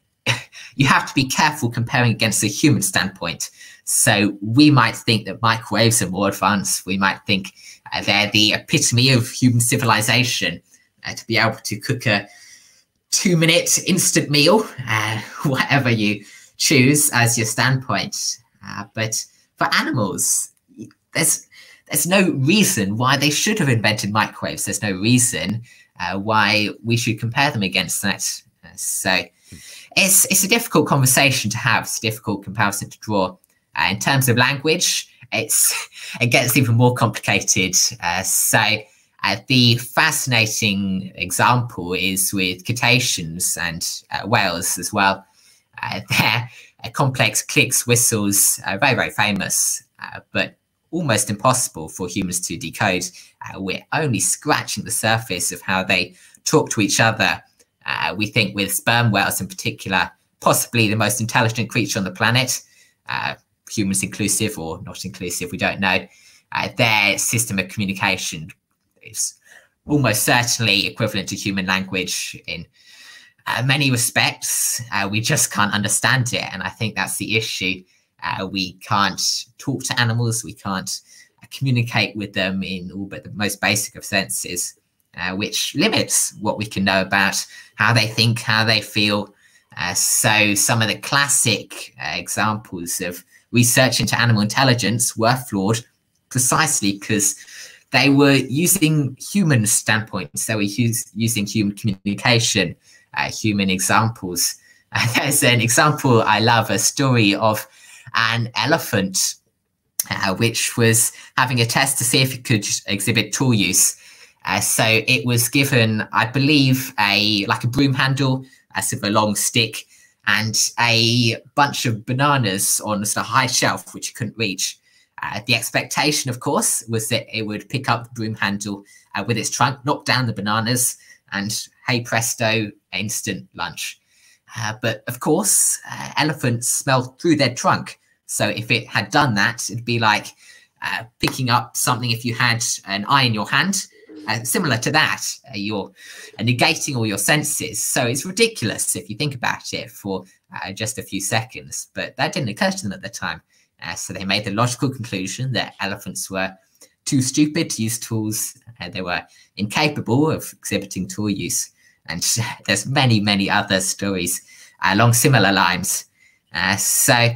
you have to be careful comparing against a human standpoint. So we might think that microwaves are more advanced. We might think uh, they're the epitome of human civilization, uh, to be able to cook a two-minute instant meal, uh, whatever you choose as your standpoint. Uh, but for animals, there's There's no reason why they should have invented microwaves. There's no reason uh, why we should compare them against that. Uh, so it's it's a difficult conversation to have. It's a difficult comparison to draw. Uh, in terms of language, it's it gets even more complicated. Uh, so uh, the fascinating example is with cetaceans and uh, whales as well. Uh, their uh, complex clicks, whistles, are very, very famous, uh, but almost impossible for humans to decode. Uh, we're only scratching the surface of how they talk to each other. Uh, we think with sperm whales in particular, possibly the most intelligent creature on the planet, uh, humans inclusive or not inclusive, we don't know. Uh, their system of communication is almost certainly equivalent to human language in uh, many respects. Uh, we just can't understand it. And I think that's the issue. Uh, we can't talk to animals. We can't uh, communicate with them in all but the most basic of senses, uh, which limits what we can know about how they think, how they feel. Uh, so some of the classic uh, examples of research into animal intelligence were flawed precisely because they were using human standpoints. They were use, using human communication, uh, human examples. Uh, there's an example I love, a story of an elephant uh, which was having a test to see if it could exhibit tool use. Uh, so it was given, I believe, a like a broom handle, a sort of a long stick, and a bunch of bananas on a sort of high shelf which you couldn't reach. Uh, the expectation, of course, was that it would pick up the broom handle uh, with its trunk, knock down the bananas, and hey presto, instant lunch. Uh, but of course, uh, elephants smell through their trunk. So if it had done that, it'd be like uh, picking up something if you had an eye in your hand. Uh, similar to that, uh, you're uh, negating all your senses. So it's ridiculous if you think about it for uh, just a few seconds. But that didn't occur to them at the time. Uh, so they made the logical conclusion that elephants were too stupid to use tools. Uh, they were incapable of exhibiting tool use. And there's many, many other stories uh, along similar lines. Uh, so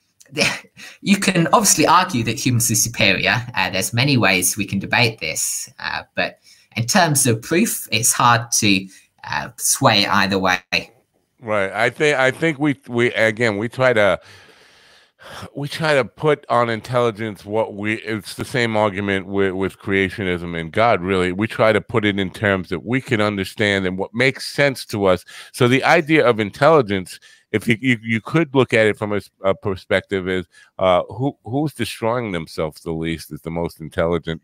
you can obviously argue that humans are superior. Uh, there's many ways we can debate this. Uh, but in terms of proof, it's hard to uh, sway either way. Right. I think I think we we again we try to we try to put on intelligence what we it's the same argument with with creationism and God. Really, we try to put it in terms that we can understand and what makes sense to us. So the idea of intelligence, if you you, you could look at it from a, a perspective, is uh, who who's destroying themselves the least is the most intelligent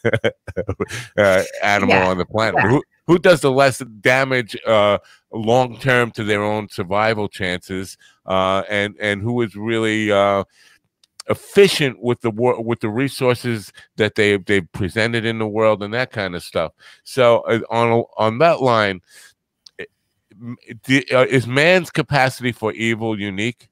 uh, animal yeah. on the planet. Yeah. Who who does the less damage uh, long term to their own survival chances, uh, and and who is really uh, efficient with the wor- with the resources that they they've presented in the world and that kind of stuff. So uh, on on that line. Uh, is man's capacity for evil unique?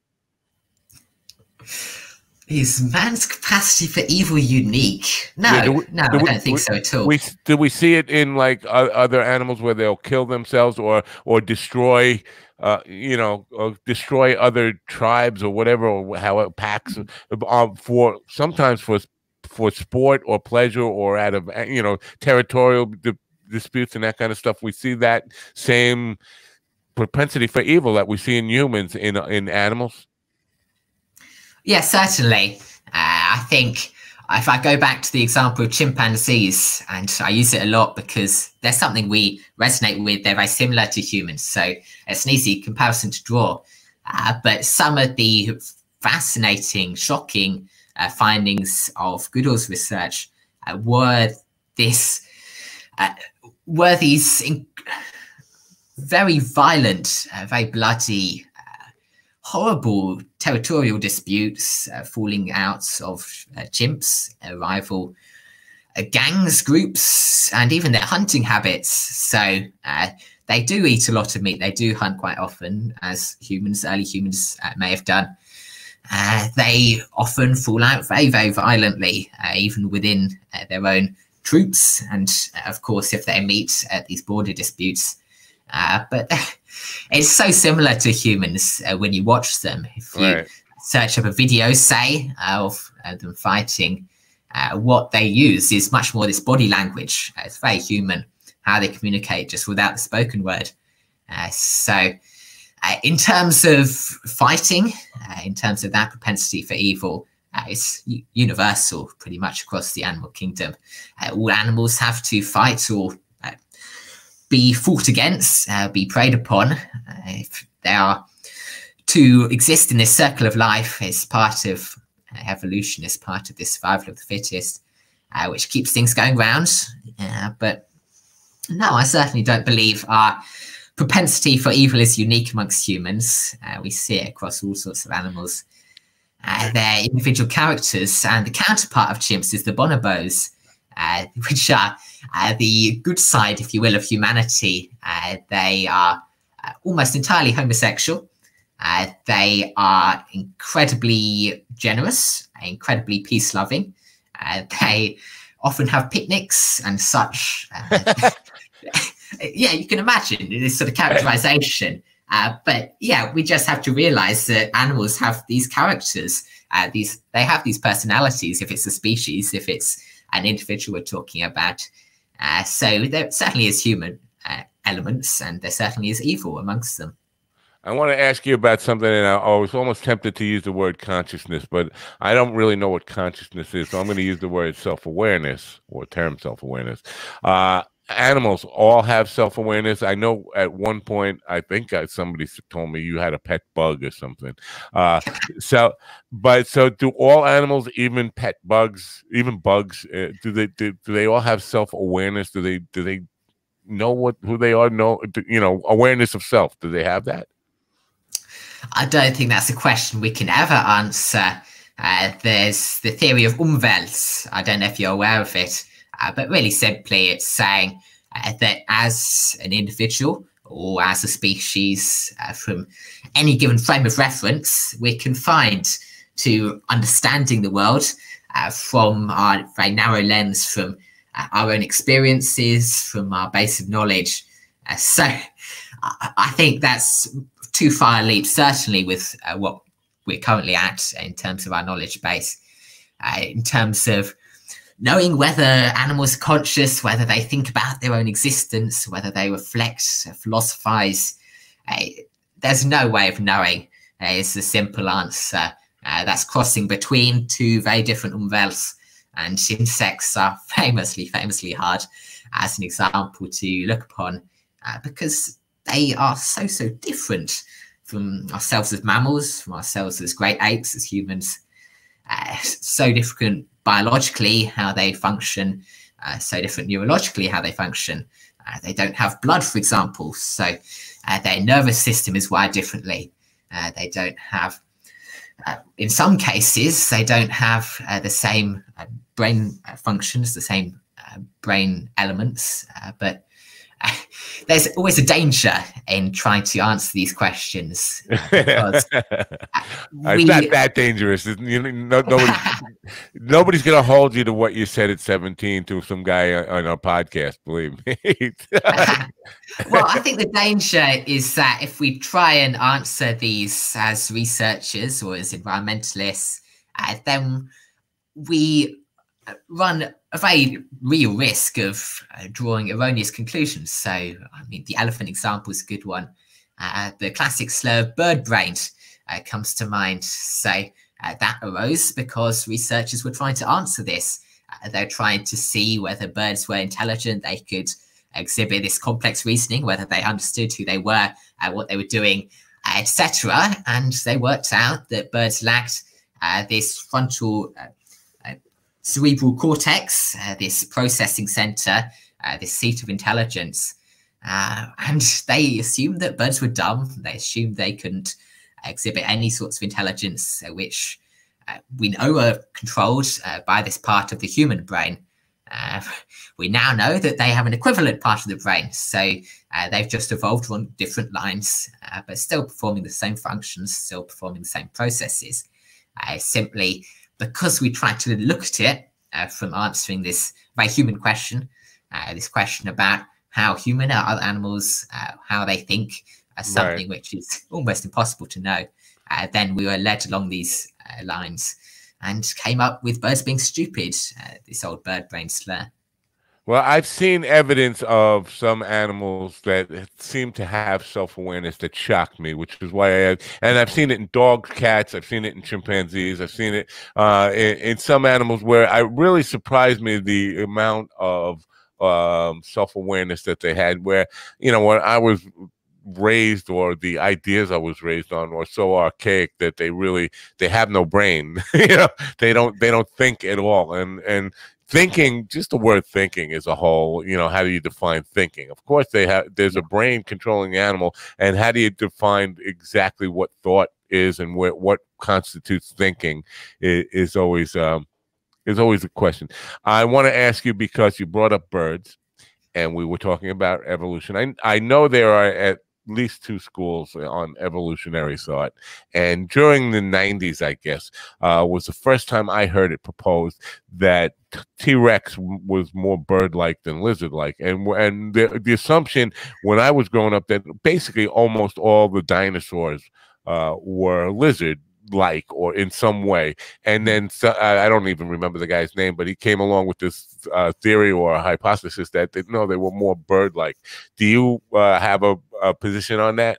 Is man's capacity for evil unique? No, yeah, we, no, I we, don't think we, so at all. We, do we see it in like uh, other animals where they'll kill themselves or or destroy, uh, you know, or destroy other tribes or whatever, or how it packs uh, for sometimes for for sport or pleasure or out of you know territorial di- disputes and that kind of stuff. We see that same propensity for evil that we see in humans in in animals. Yeah, certainly. Uh, I think if I go back to the example of chimpanzees, and I use it a lot because there's something we resonate with. They're very similar to humans, so it's an easy comparison to draw. Uh, but some of the fascinating, shocking uh, findings of Goodall's research uh, were this uh, were these. In- very violent, uh, very bloody, uh, horrible territorial disputes, uh, falling out of uh, chimps, uh, rival uh, gangs, groups, and even their hunting habits. So uh, they do eat a lot of meat. They do hunt quite often, as humans, early humans uh, may have done. Uh, they often fall out very, very violently, uh, even within uh, their own troops. And uh, of course, if they meet at these border disputes, Uh, but it's so similar to humans uh, when you watch them. If you right. search up a video, say, uh, of uh, them fighting, uh, what they use is much more this body language. Uh, it's very human, how they communicate just without the spoken word. Uh, so uh, in terms of fighting, uh, in terms of that propensity for evil, uh, it's universal pretty much across the animal kingdom. Uh, all animals have to fight or be fought against, uh, be preyed upon. Uh, if they are to exist in this circle of life, is part of uh, evolution, is part of the survival of the fittest, uh, which keeps things going round. Uh, but no, I certainly don't believe our propensity for evil is unique amongst humans. Uh, we see it across all sorts of animals. Uh, they're individual characters, and the counterpart of chimps is the bonobos, uh, which are uh, the good side, if you will, of humanity. Uh, they are uh, almost entirely homosexual. Uh, they are incredibly generous, incredibly peace-loving. Uh, they often have picnics and such. Uh, yeah, you can imagine this sort of characterization. Uh, but yeah, we just have to realize that animals have these characters uh, these they have these personalities. If it's a species, if it's an individual we're talking about, uh, so there certainly is human uh, elements, and there certainly is evil amongst them. I want to ask you about something, and I, I was almost tempted to use the word consciousness, but I don't really know what consciousness is, so I'm going to use the word self-awareness, or term self-awareness. Uh, animals all have self-awareness. I know at one point, I think I, somebody told me you had a pet bug or something. Uh, so, but so do all animals, even pet bugs, even bugs, uh, do they do, do they all have self-awareness? Do they do they know what who they are? Know you know awareness of self? Do they have that? I don't think that's a question we can ever answer. Uh, there's the theory of Umwelt. I don't know if you're aware of it, uh, but really simply it's saying uh, that as an individual or as a species, uh, from any given frame of reference, we're confined to understanding the world uh, from our very narrow lens, from uh, our own experiences, from our base of knowledge. Uh, so I, I think that's too far a leap, certainly with uh, what we're currently at in terms of our knowledge base, uh, in terms of knowing whether animals are conscious, whether they think about their own existence, whether they reflect, uh, philosophize. Uh, there's no way of knowing. Uh, it's a simple answer. Uh, that's crossing between two very different umwelts, and insects are famously, famously hard as an example to look upon uh, because they are so, so different from ourselves as mammals, from ourselves as great apes, as humans. Uh, so different biologically how they function, uh, so different neurologically how they function. Uh, they don't have blood, for example, so uh, their nervous system is wired differently. Uh, they don't have, uh, in some cases, they don't have uh, the same uh, brain functions, the same uh, brain elements, uh, but there's always a danger in trying to answer these questions. Because we, it's not that dangerous. You know, no, nobody, nobody's going to hold you to what you said at seventeen to some guy on a podcast, believe me. Well, I think the danger is that if we try and answer these as researchers or as environmentalists, uh, then we run a very real risk of uh, drawing erroneous conclusions. So, I mean, the elephant example is a good one. Uh, the classic slur bird brained uh, comes to mind. So uh, that arose because researchers were trying to answer this. Uh, they're trying to see whether birds were intelligent. They could exhibit this complex reasoning, whether they understood who they were, uh, what they were doing, uh, et cetera. And they worked out that birds lacked uh, this frontal uh, cerebral cortex, uh, this processing center, uh, this seat of intelligence. Uh, and they assumed that birds were dumb. They assumed they couldn't exhibit any sorts of intelligence, uh, which uh, we know are controlled uh, by this part of the human brain. Uh, we now know that they have an equivalent part of the brain. So uh, they've just evolved on different lines, uh, but still performing the same functions, still performing the same processes. Uh, simply because we try to look at it uh, from answering this very human question, uh, this question about how human are other animals, uh, how they think, uh, something right. which is almost impossible to know. Uh, then we were led along these uh, lines and came up with birds being stupid, uh, this old bird brain slur. Well, I've seen evidence of some animals that seem to have self-awareness that shocked me, which is why I had, and I've seen it in dogs, cats, I've seen it in chimpanzees, I've seen it uh, in, in some animals where it really surprised me the amount of um, self-awareness that they had, where, you know, when I was raised, or the ideas I was raised on, were so archaic that they really, they have no brain. You know, they don't, they don't think at all. And, and, thinking, just the word thinking as a whole, you know, how do you define thinking? Of course, they have, there's a brain controlling the animal, and how do you define exactly what thought is and what, what constitutes thinking is, is always um, is always a question. I want to ask you, because you brought up birds, and we were talking about evolution. I, I know there are at least two schools on evolutionary thought, and during the nineties, I guess, uh, was the first time I heard it proposed that T-Rex was more bird-like than lizard-like, and and the, the assumption when I was growing up that basically almost all the dinosaurs uh, were lizard like or in some way. And then so, I, I don't even remember the guy's name, but he came along with this uh, theory or a hypothesis that they, no, they were more bird-like. Do you uh, have a, a position on that?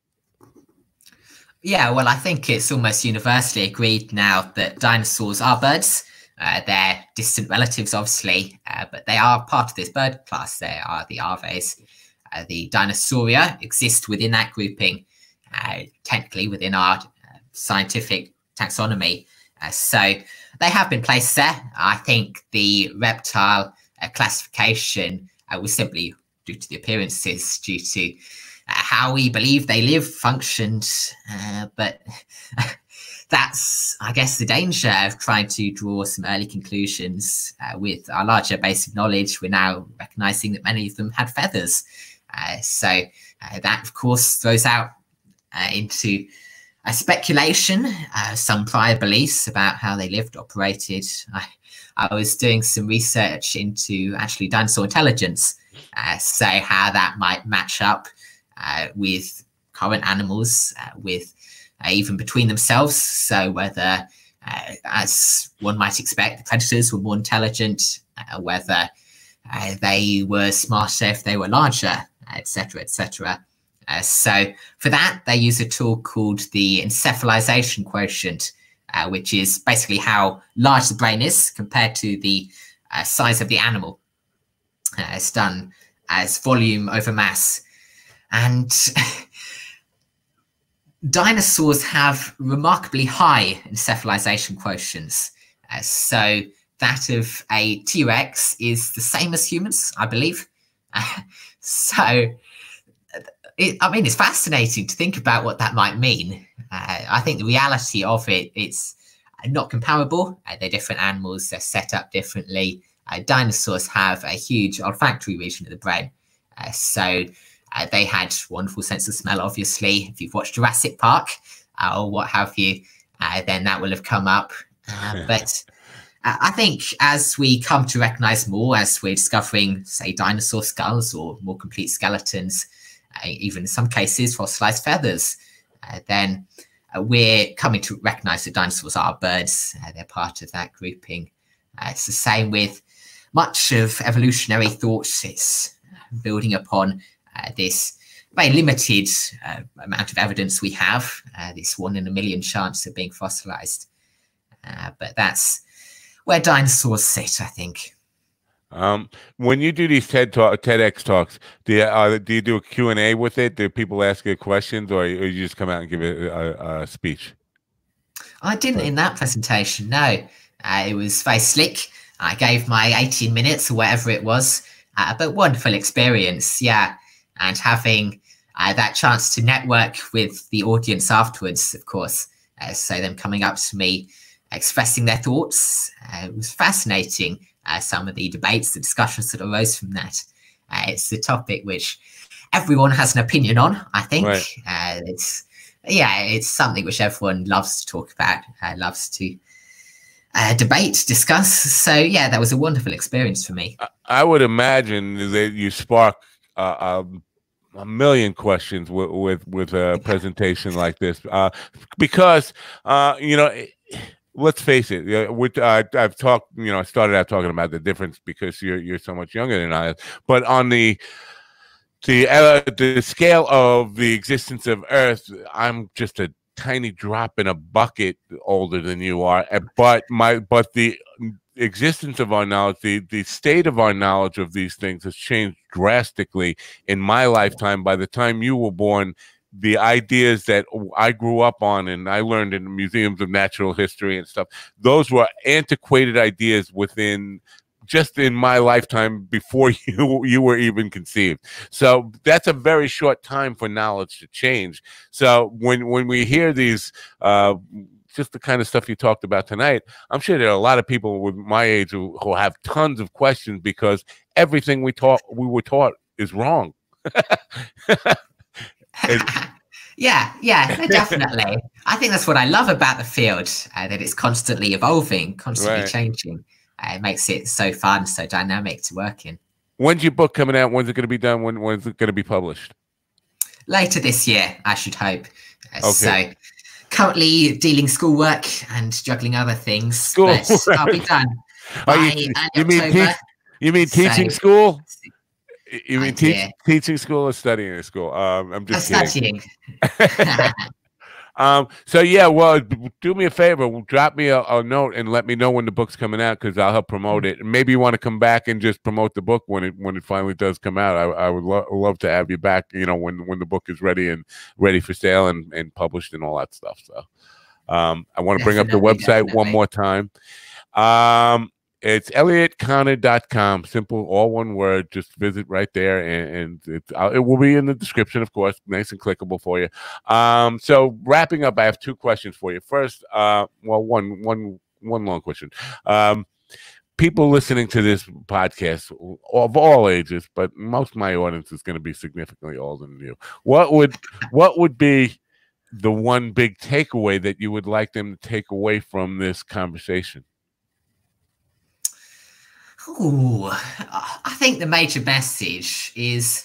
Yeah, well, I think it's almost universally agreed now that dinosaurs are birds. Uh, they're distant relatives, obviously, uh, but they are part of this bird class. They are the aves. Uh, the Dinosauria exist within that grouping, uh, technically within our uh, scientific taxonomy. Uh, so they have been placed there. I think the reptile uh, classification uh, was simply due to the appearances, due to uh, how we believe they live, functioned, uh, but that's, I guess, the danger of trying to draw some early conclusions uh, with our larger base of knowledge. We're now recognizing that many of them had feathers. Uh, so uh, that, of course, throws out uh, into a speculation, uh, some prior beliefs about how they lived, operated. I, I was doing some research into actually dinosaur intelligence, uh, so how that might match up uh, with current animals, uh, with uh, even between themselves. So whether, uh, as one might expect, the predators were more intelligent, uh, whether uh, they were smarter if they were larger, et cetera, et cetera. Uh, so for that, they use a tool called the encephalization quotient, uh, which is basically how large the brain is compared to the uh, size of the animal. Uh, it's done as volume over mass. And dinosaurs have remarkably high encephalization quotients. Uh, so that of a T-Rex is the same as humans, I believe. Uh, so... It, I mean, it's fascinating to think about what that might mean. Uh, I think the reality of it, it's not comparable. Uh, they're different animals. They're set up differently. Uh, dinosaurs have a huge olfactory region of the brain. Uh, so uh, they had wonderful sense of smell, obviously. If you've watched Jurassic Park uh, or what have you, uh, then that will have come up. Uh, but uh, I think as we come to recognize more, as we're discovering, say, dinosaur skulls or more complete skeletons, Uh, even in some cases fossilized feathers, uh, then uh, we're coming to recognize that dinosaurs are birds. Uh, they're part of that grouping. Uh, it's the same with much of evolutionary thought. It's building upon uh, this very limited uh, amount of evidence we have, uh, this one in a million chance of being fossilized. Uh, but that's where dinosaurs sit, I think. Um, when you do these TED talk, TEDx talks, do you, uh, do you do a Q and A with it? Do people ask you questions, or, or you just come out and give a, a, a speech? I didn't in that presentation, no. Uh, it was very slick. I gave my eighteen minutes or whatever it was, uh, but wonderful experience, yeah. And having uh, that chance to network with the audience afterwards, of course. Uh, so them coming up to me, expressing their thoughts. Uh, it was fascinating. Uh, some of the debates, the discussions that arose from that. Uh, it's the topic which everyone has an opinion on, I think. Right. Uh, it's, yeah, it's something which everyone loves to talk about, uh, loves to uh, debate, discuss. So, yeah, that was a wonderful experience for me. I would imagine that you spark uh, um, a million questions with with, with a presentation like this, uh, because, uh, you know, it, let's face it. With uh, I've talked, you know, I started out talking about the difference because you're you're so much younger than I am. But on the the uh, the scale of the existence of Earth, I'm just a tiny drop in a bucket older than you are. But my but the existence of our knowledge, the the state of our knowledge of these things has changed drastically in my lifetime. By the time you were born, the ideas that I grew up on and I learned in the museums of natural history and stuff, those were antiquated ideas within just in my lifetime before you you were even conceived. So that's a very short time for knowledge to change. So when when we hear these uh just the kind of stuff you talked about tonight, I'm sure there are a lot of people with my age who, who have tons of questions because everything we taught we were taught is wrong. yeah, yeah, definitely. I think that's what I love about the field, uh, that it's constantly evolving, constantly Right. changing. Uh, it makes it so fun, so dynamic to work in. When's your book coming out? When's it going to be done? When when's it going to be published? Later this year, I should hope. Uh, Okay. So currently dealing schoolwork and juggling other things, School, but right. I'll be done Oh, by you, early you mean October. teach, you mean So, teaching school? You mean teach, idea. teaching school or studying in school? Um, I'm I'm just kidding. studying. um, so yeah, well, d- do me a favor, drop me a, a note and let me know when the book's coming out because I'll help promote it. And maybe you want to come back and just promote the book when it when it finally does come out. I, I would lo- love to have you back. You know, when when the book is ready and ready for sale and and published and all that stuff. So, um, I want to bring up the Definitely, website one definitely. more time. Um, it's elliot connor dot com. Simple, all one word. Just visit right there, and, and it, uh, it will be in the description, of course. Nice and clickable for you. Um, so wrapping up, I have two questions for you. First, uh, well, one, one, one long question. Um, people listening to this podcast of all ages, but most of my audience is going to be significantly older than you. What would, what would be the one big takeaway that you would like them to take away from this conversation? Ooh, I think the major message is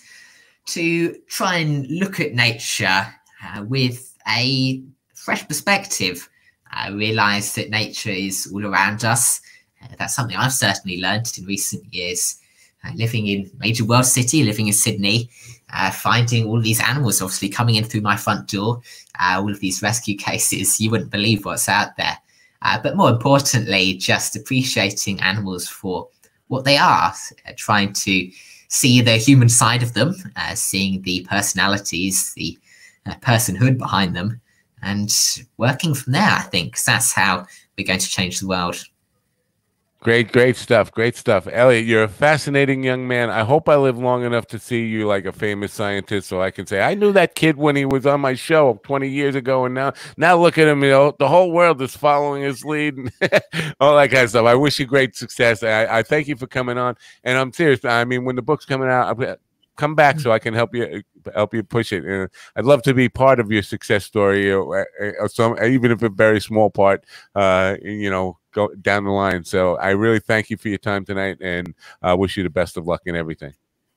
to try and look at nature uh, with a fresh perspective. I realize that nature is all around us. Uh, that's something I've certainly learned in recent years. Uh, living in a major world city, living in Sydney, uh, finding all these animals obviously coming in through my front door, uh, all of these rescue cases, you wouldn't believe what's out there. Uh, but more importantly, just appreciating animals for what they are, uh, trying to see the human side of them, uh, seeing the personalities, the uh, personhood behind them, and working from there, I think, 'cause that's how we're going to change the world. Great, great stuff. Great stuff. Elliot, you're a fascinating young man. I hope I live long enough to see you like a famous scientist so I can say, I knew that kid when he was on my show twenty years ago. And now, now look at him, you know, the whole world is following his lead and all that kind of stuff. I wish you great success. I, I thank you for coming on. And I'm serious. I mean, when the book's coming out, I'll, come back so I can help you help you push it. And I'd love to be part of your success story, or, or some, even if a very small part, uh, you know, go down the line. So I really thank you for your time tonight, and I uh, wish you the best of luck in everything.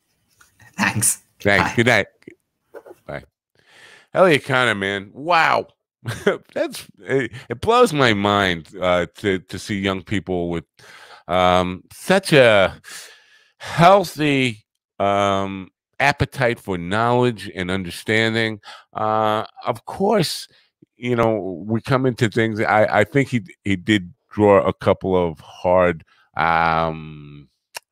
Thanks. Thanks. Bye. Good night. Bye. Elliot Connor, man. Wow. That's it, it blows my mind uh, to to see young people with um, such a healthy um, appetite for knowledge and understanding. Uh, of course, you know, we come into things. I, I think he he did draw a couple of hard. Um,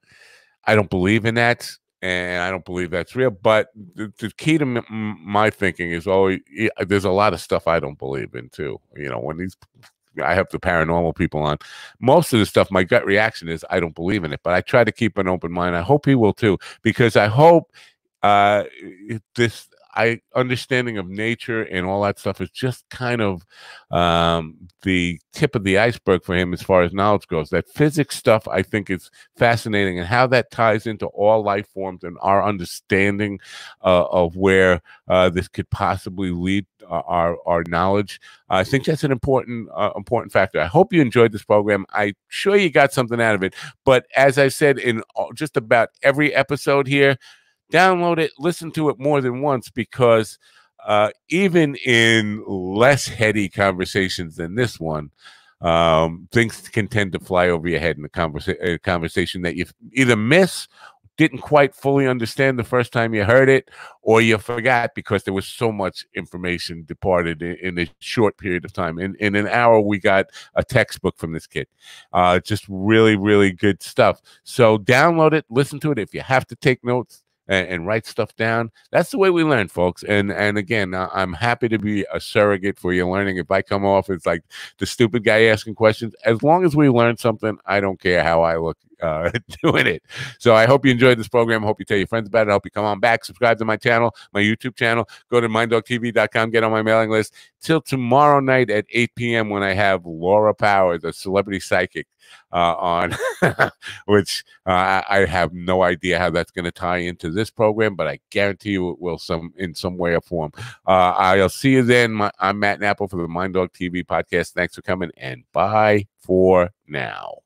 I don't believe in that, and I don't believe that's real. But the, the key to m my thinking is always there's a lot of stuff I don't believe in too. You know, when these I have the paranormal people on. Most of the stuff, my gut reaction is I don't believe in it, but I try to keep an open mind. I hope he will too, because I hope uh, this I understanding of nature and all that stuff is just kind of um, the tip of the iceberg for him as far as knowledge goes. That physics stuff I think is fascinating, and how that ties into all life forms and our understanding uh, of where uh, this could possibly lead uh, our our knowledge. I think that's an important uh, important factor. I hope you enjoyed this program. I'm sure you got something out of it. But as I said in just about every episode here, download it, listen to it more than once, because uh, even in less heady conversations than this one, um, things can tend to fly over your head in a, conversa a conversation that you either miss, didn't quite fully understand the first time you heard it, or you forgot because there was so much information departed in, in a short period of time. In, in an hour, we got a textbook from this kid. Uh, just really, really good stuff. So download it, listen to it. If you have to take notes, And, and write stuff down. That's the way we learn, folks. And and again, uh, I'm happy to be a surrogate for your learning. If I come off as like the stupid guy asking questions, as long as we learn something, I don't care how I look uh, doing it. So I hope you enjoyed this program. I hope you tell your friends about it. I hope you come on back, subscribe to my channel, my YouTube channel. Go to mind dog T V dot com, get on my mailing list. Till tomorrow night at eight P M when I have Laura Powers, a celebrity psychic, uh, on, which uh, I have no idea how that's going to tie into this program, but I guarantee you it will some in some way or form. Uh, I'll see you then. My, I'm Matt Napple for the Mind Dog T V podcast. Thanks for coming, and bye for now.